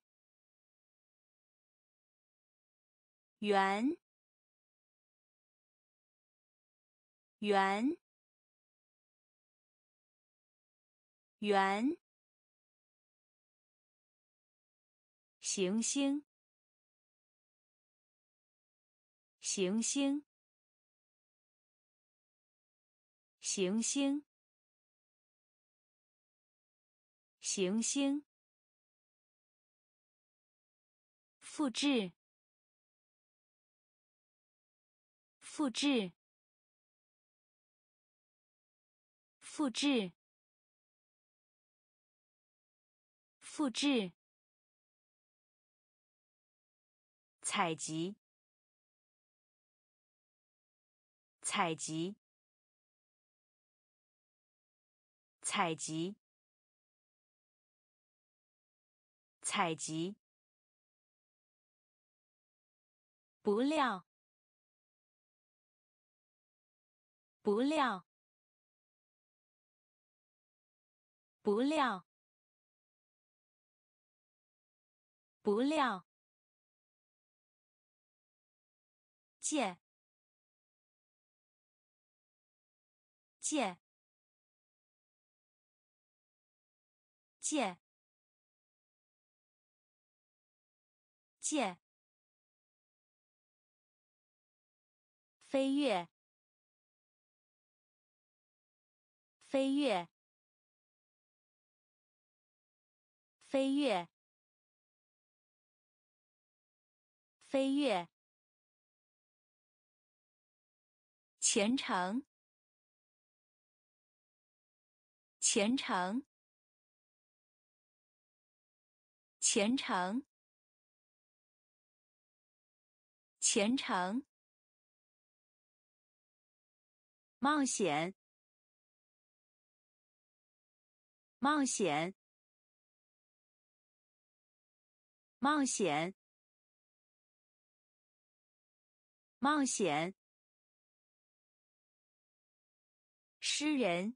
圆，圆，圆，行星，行星，行星，行星，复制，复制，复制，复制，采集，采集，采集，采集，不料，不料，不料，不料，借，借，借，借，飞跃，飞跃，飞跃，飞跃，虔诚，虔诚，虔诚，虔诚，冒险，冒险，冒险，冒险，诗人，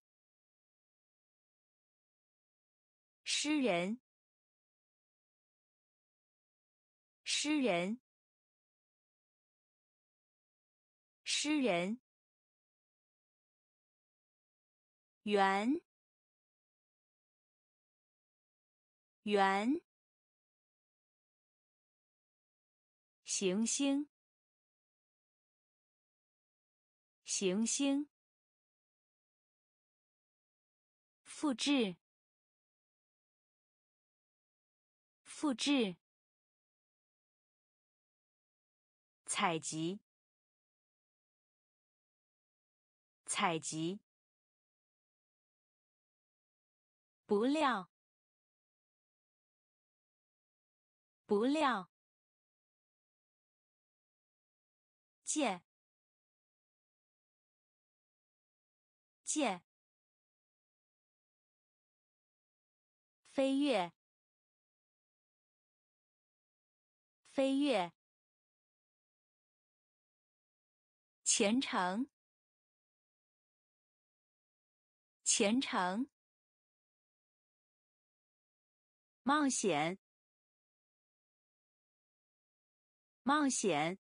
诗人，诗人，诗人，圆，圆，行星，行星，复制，复制，采集，采集，不料，不料，借，借，飞跃，飞跃，虔诚，虔诚，冒险，冒险，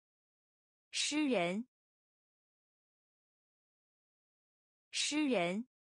诗人，诗人，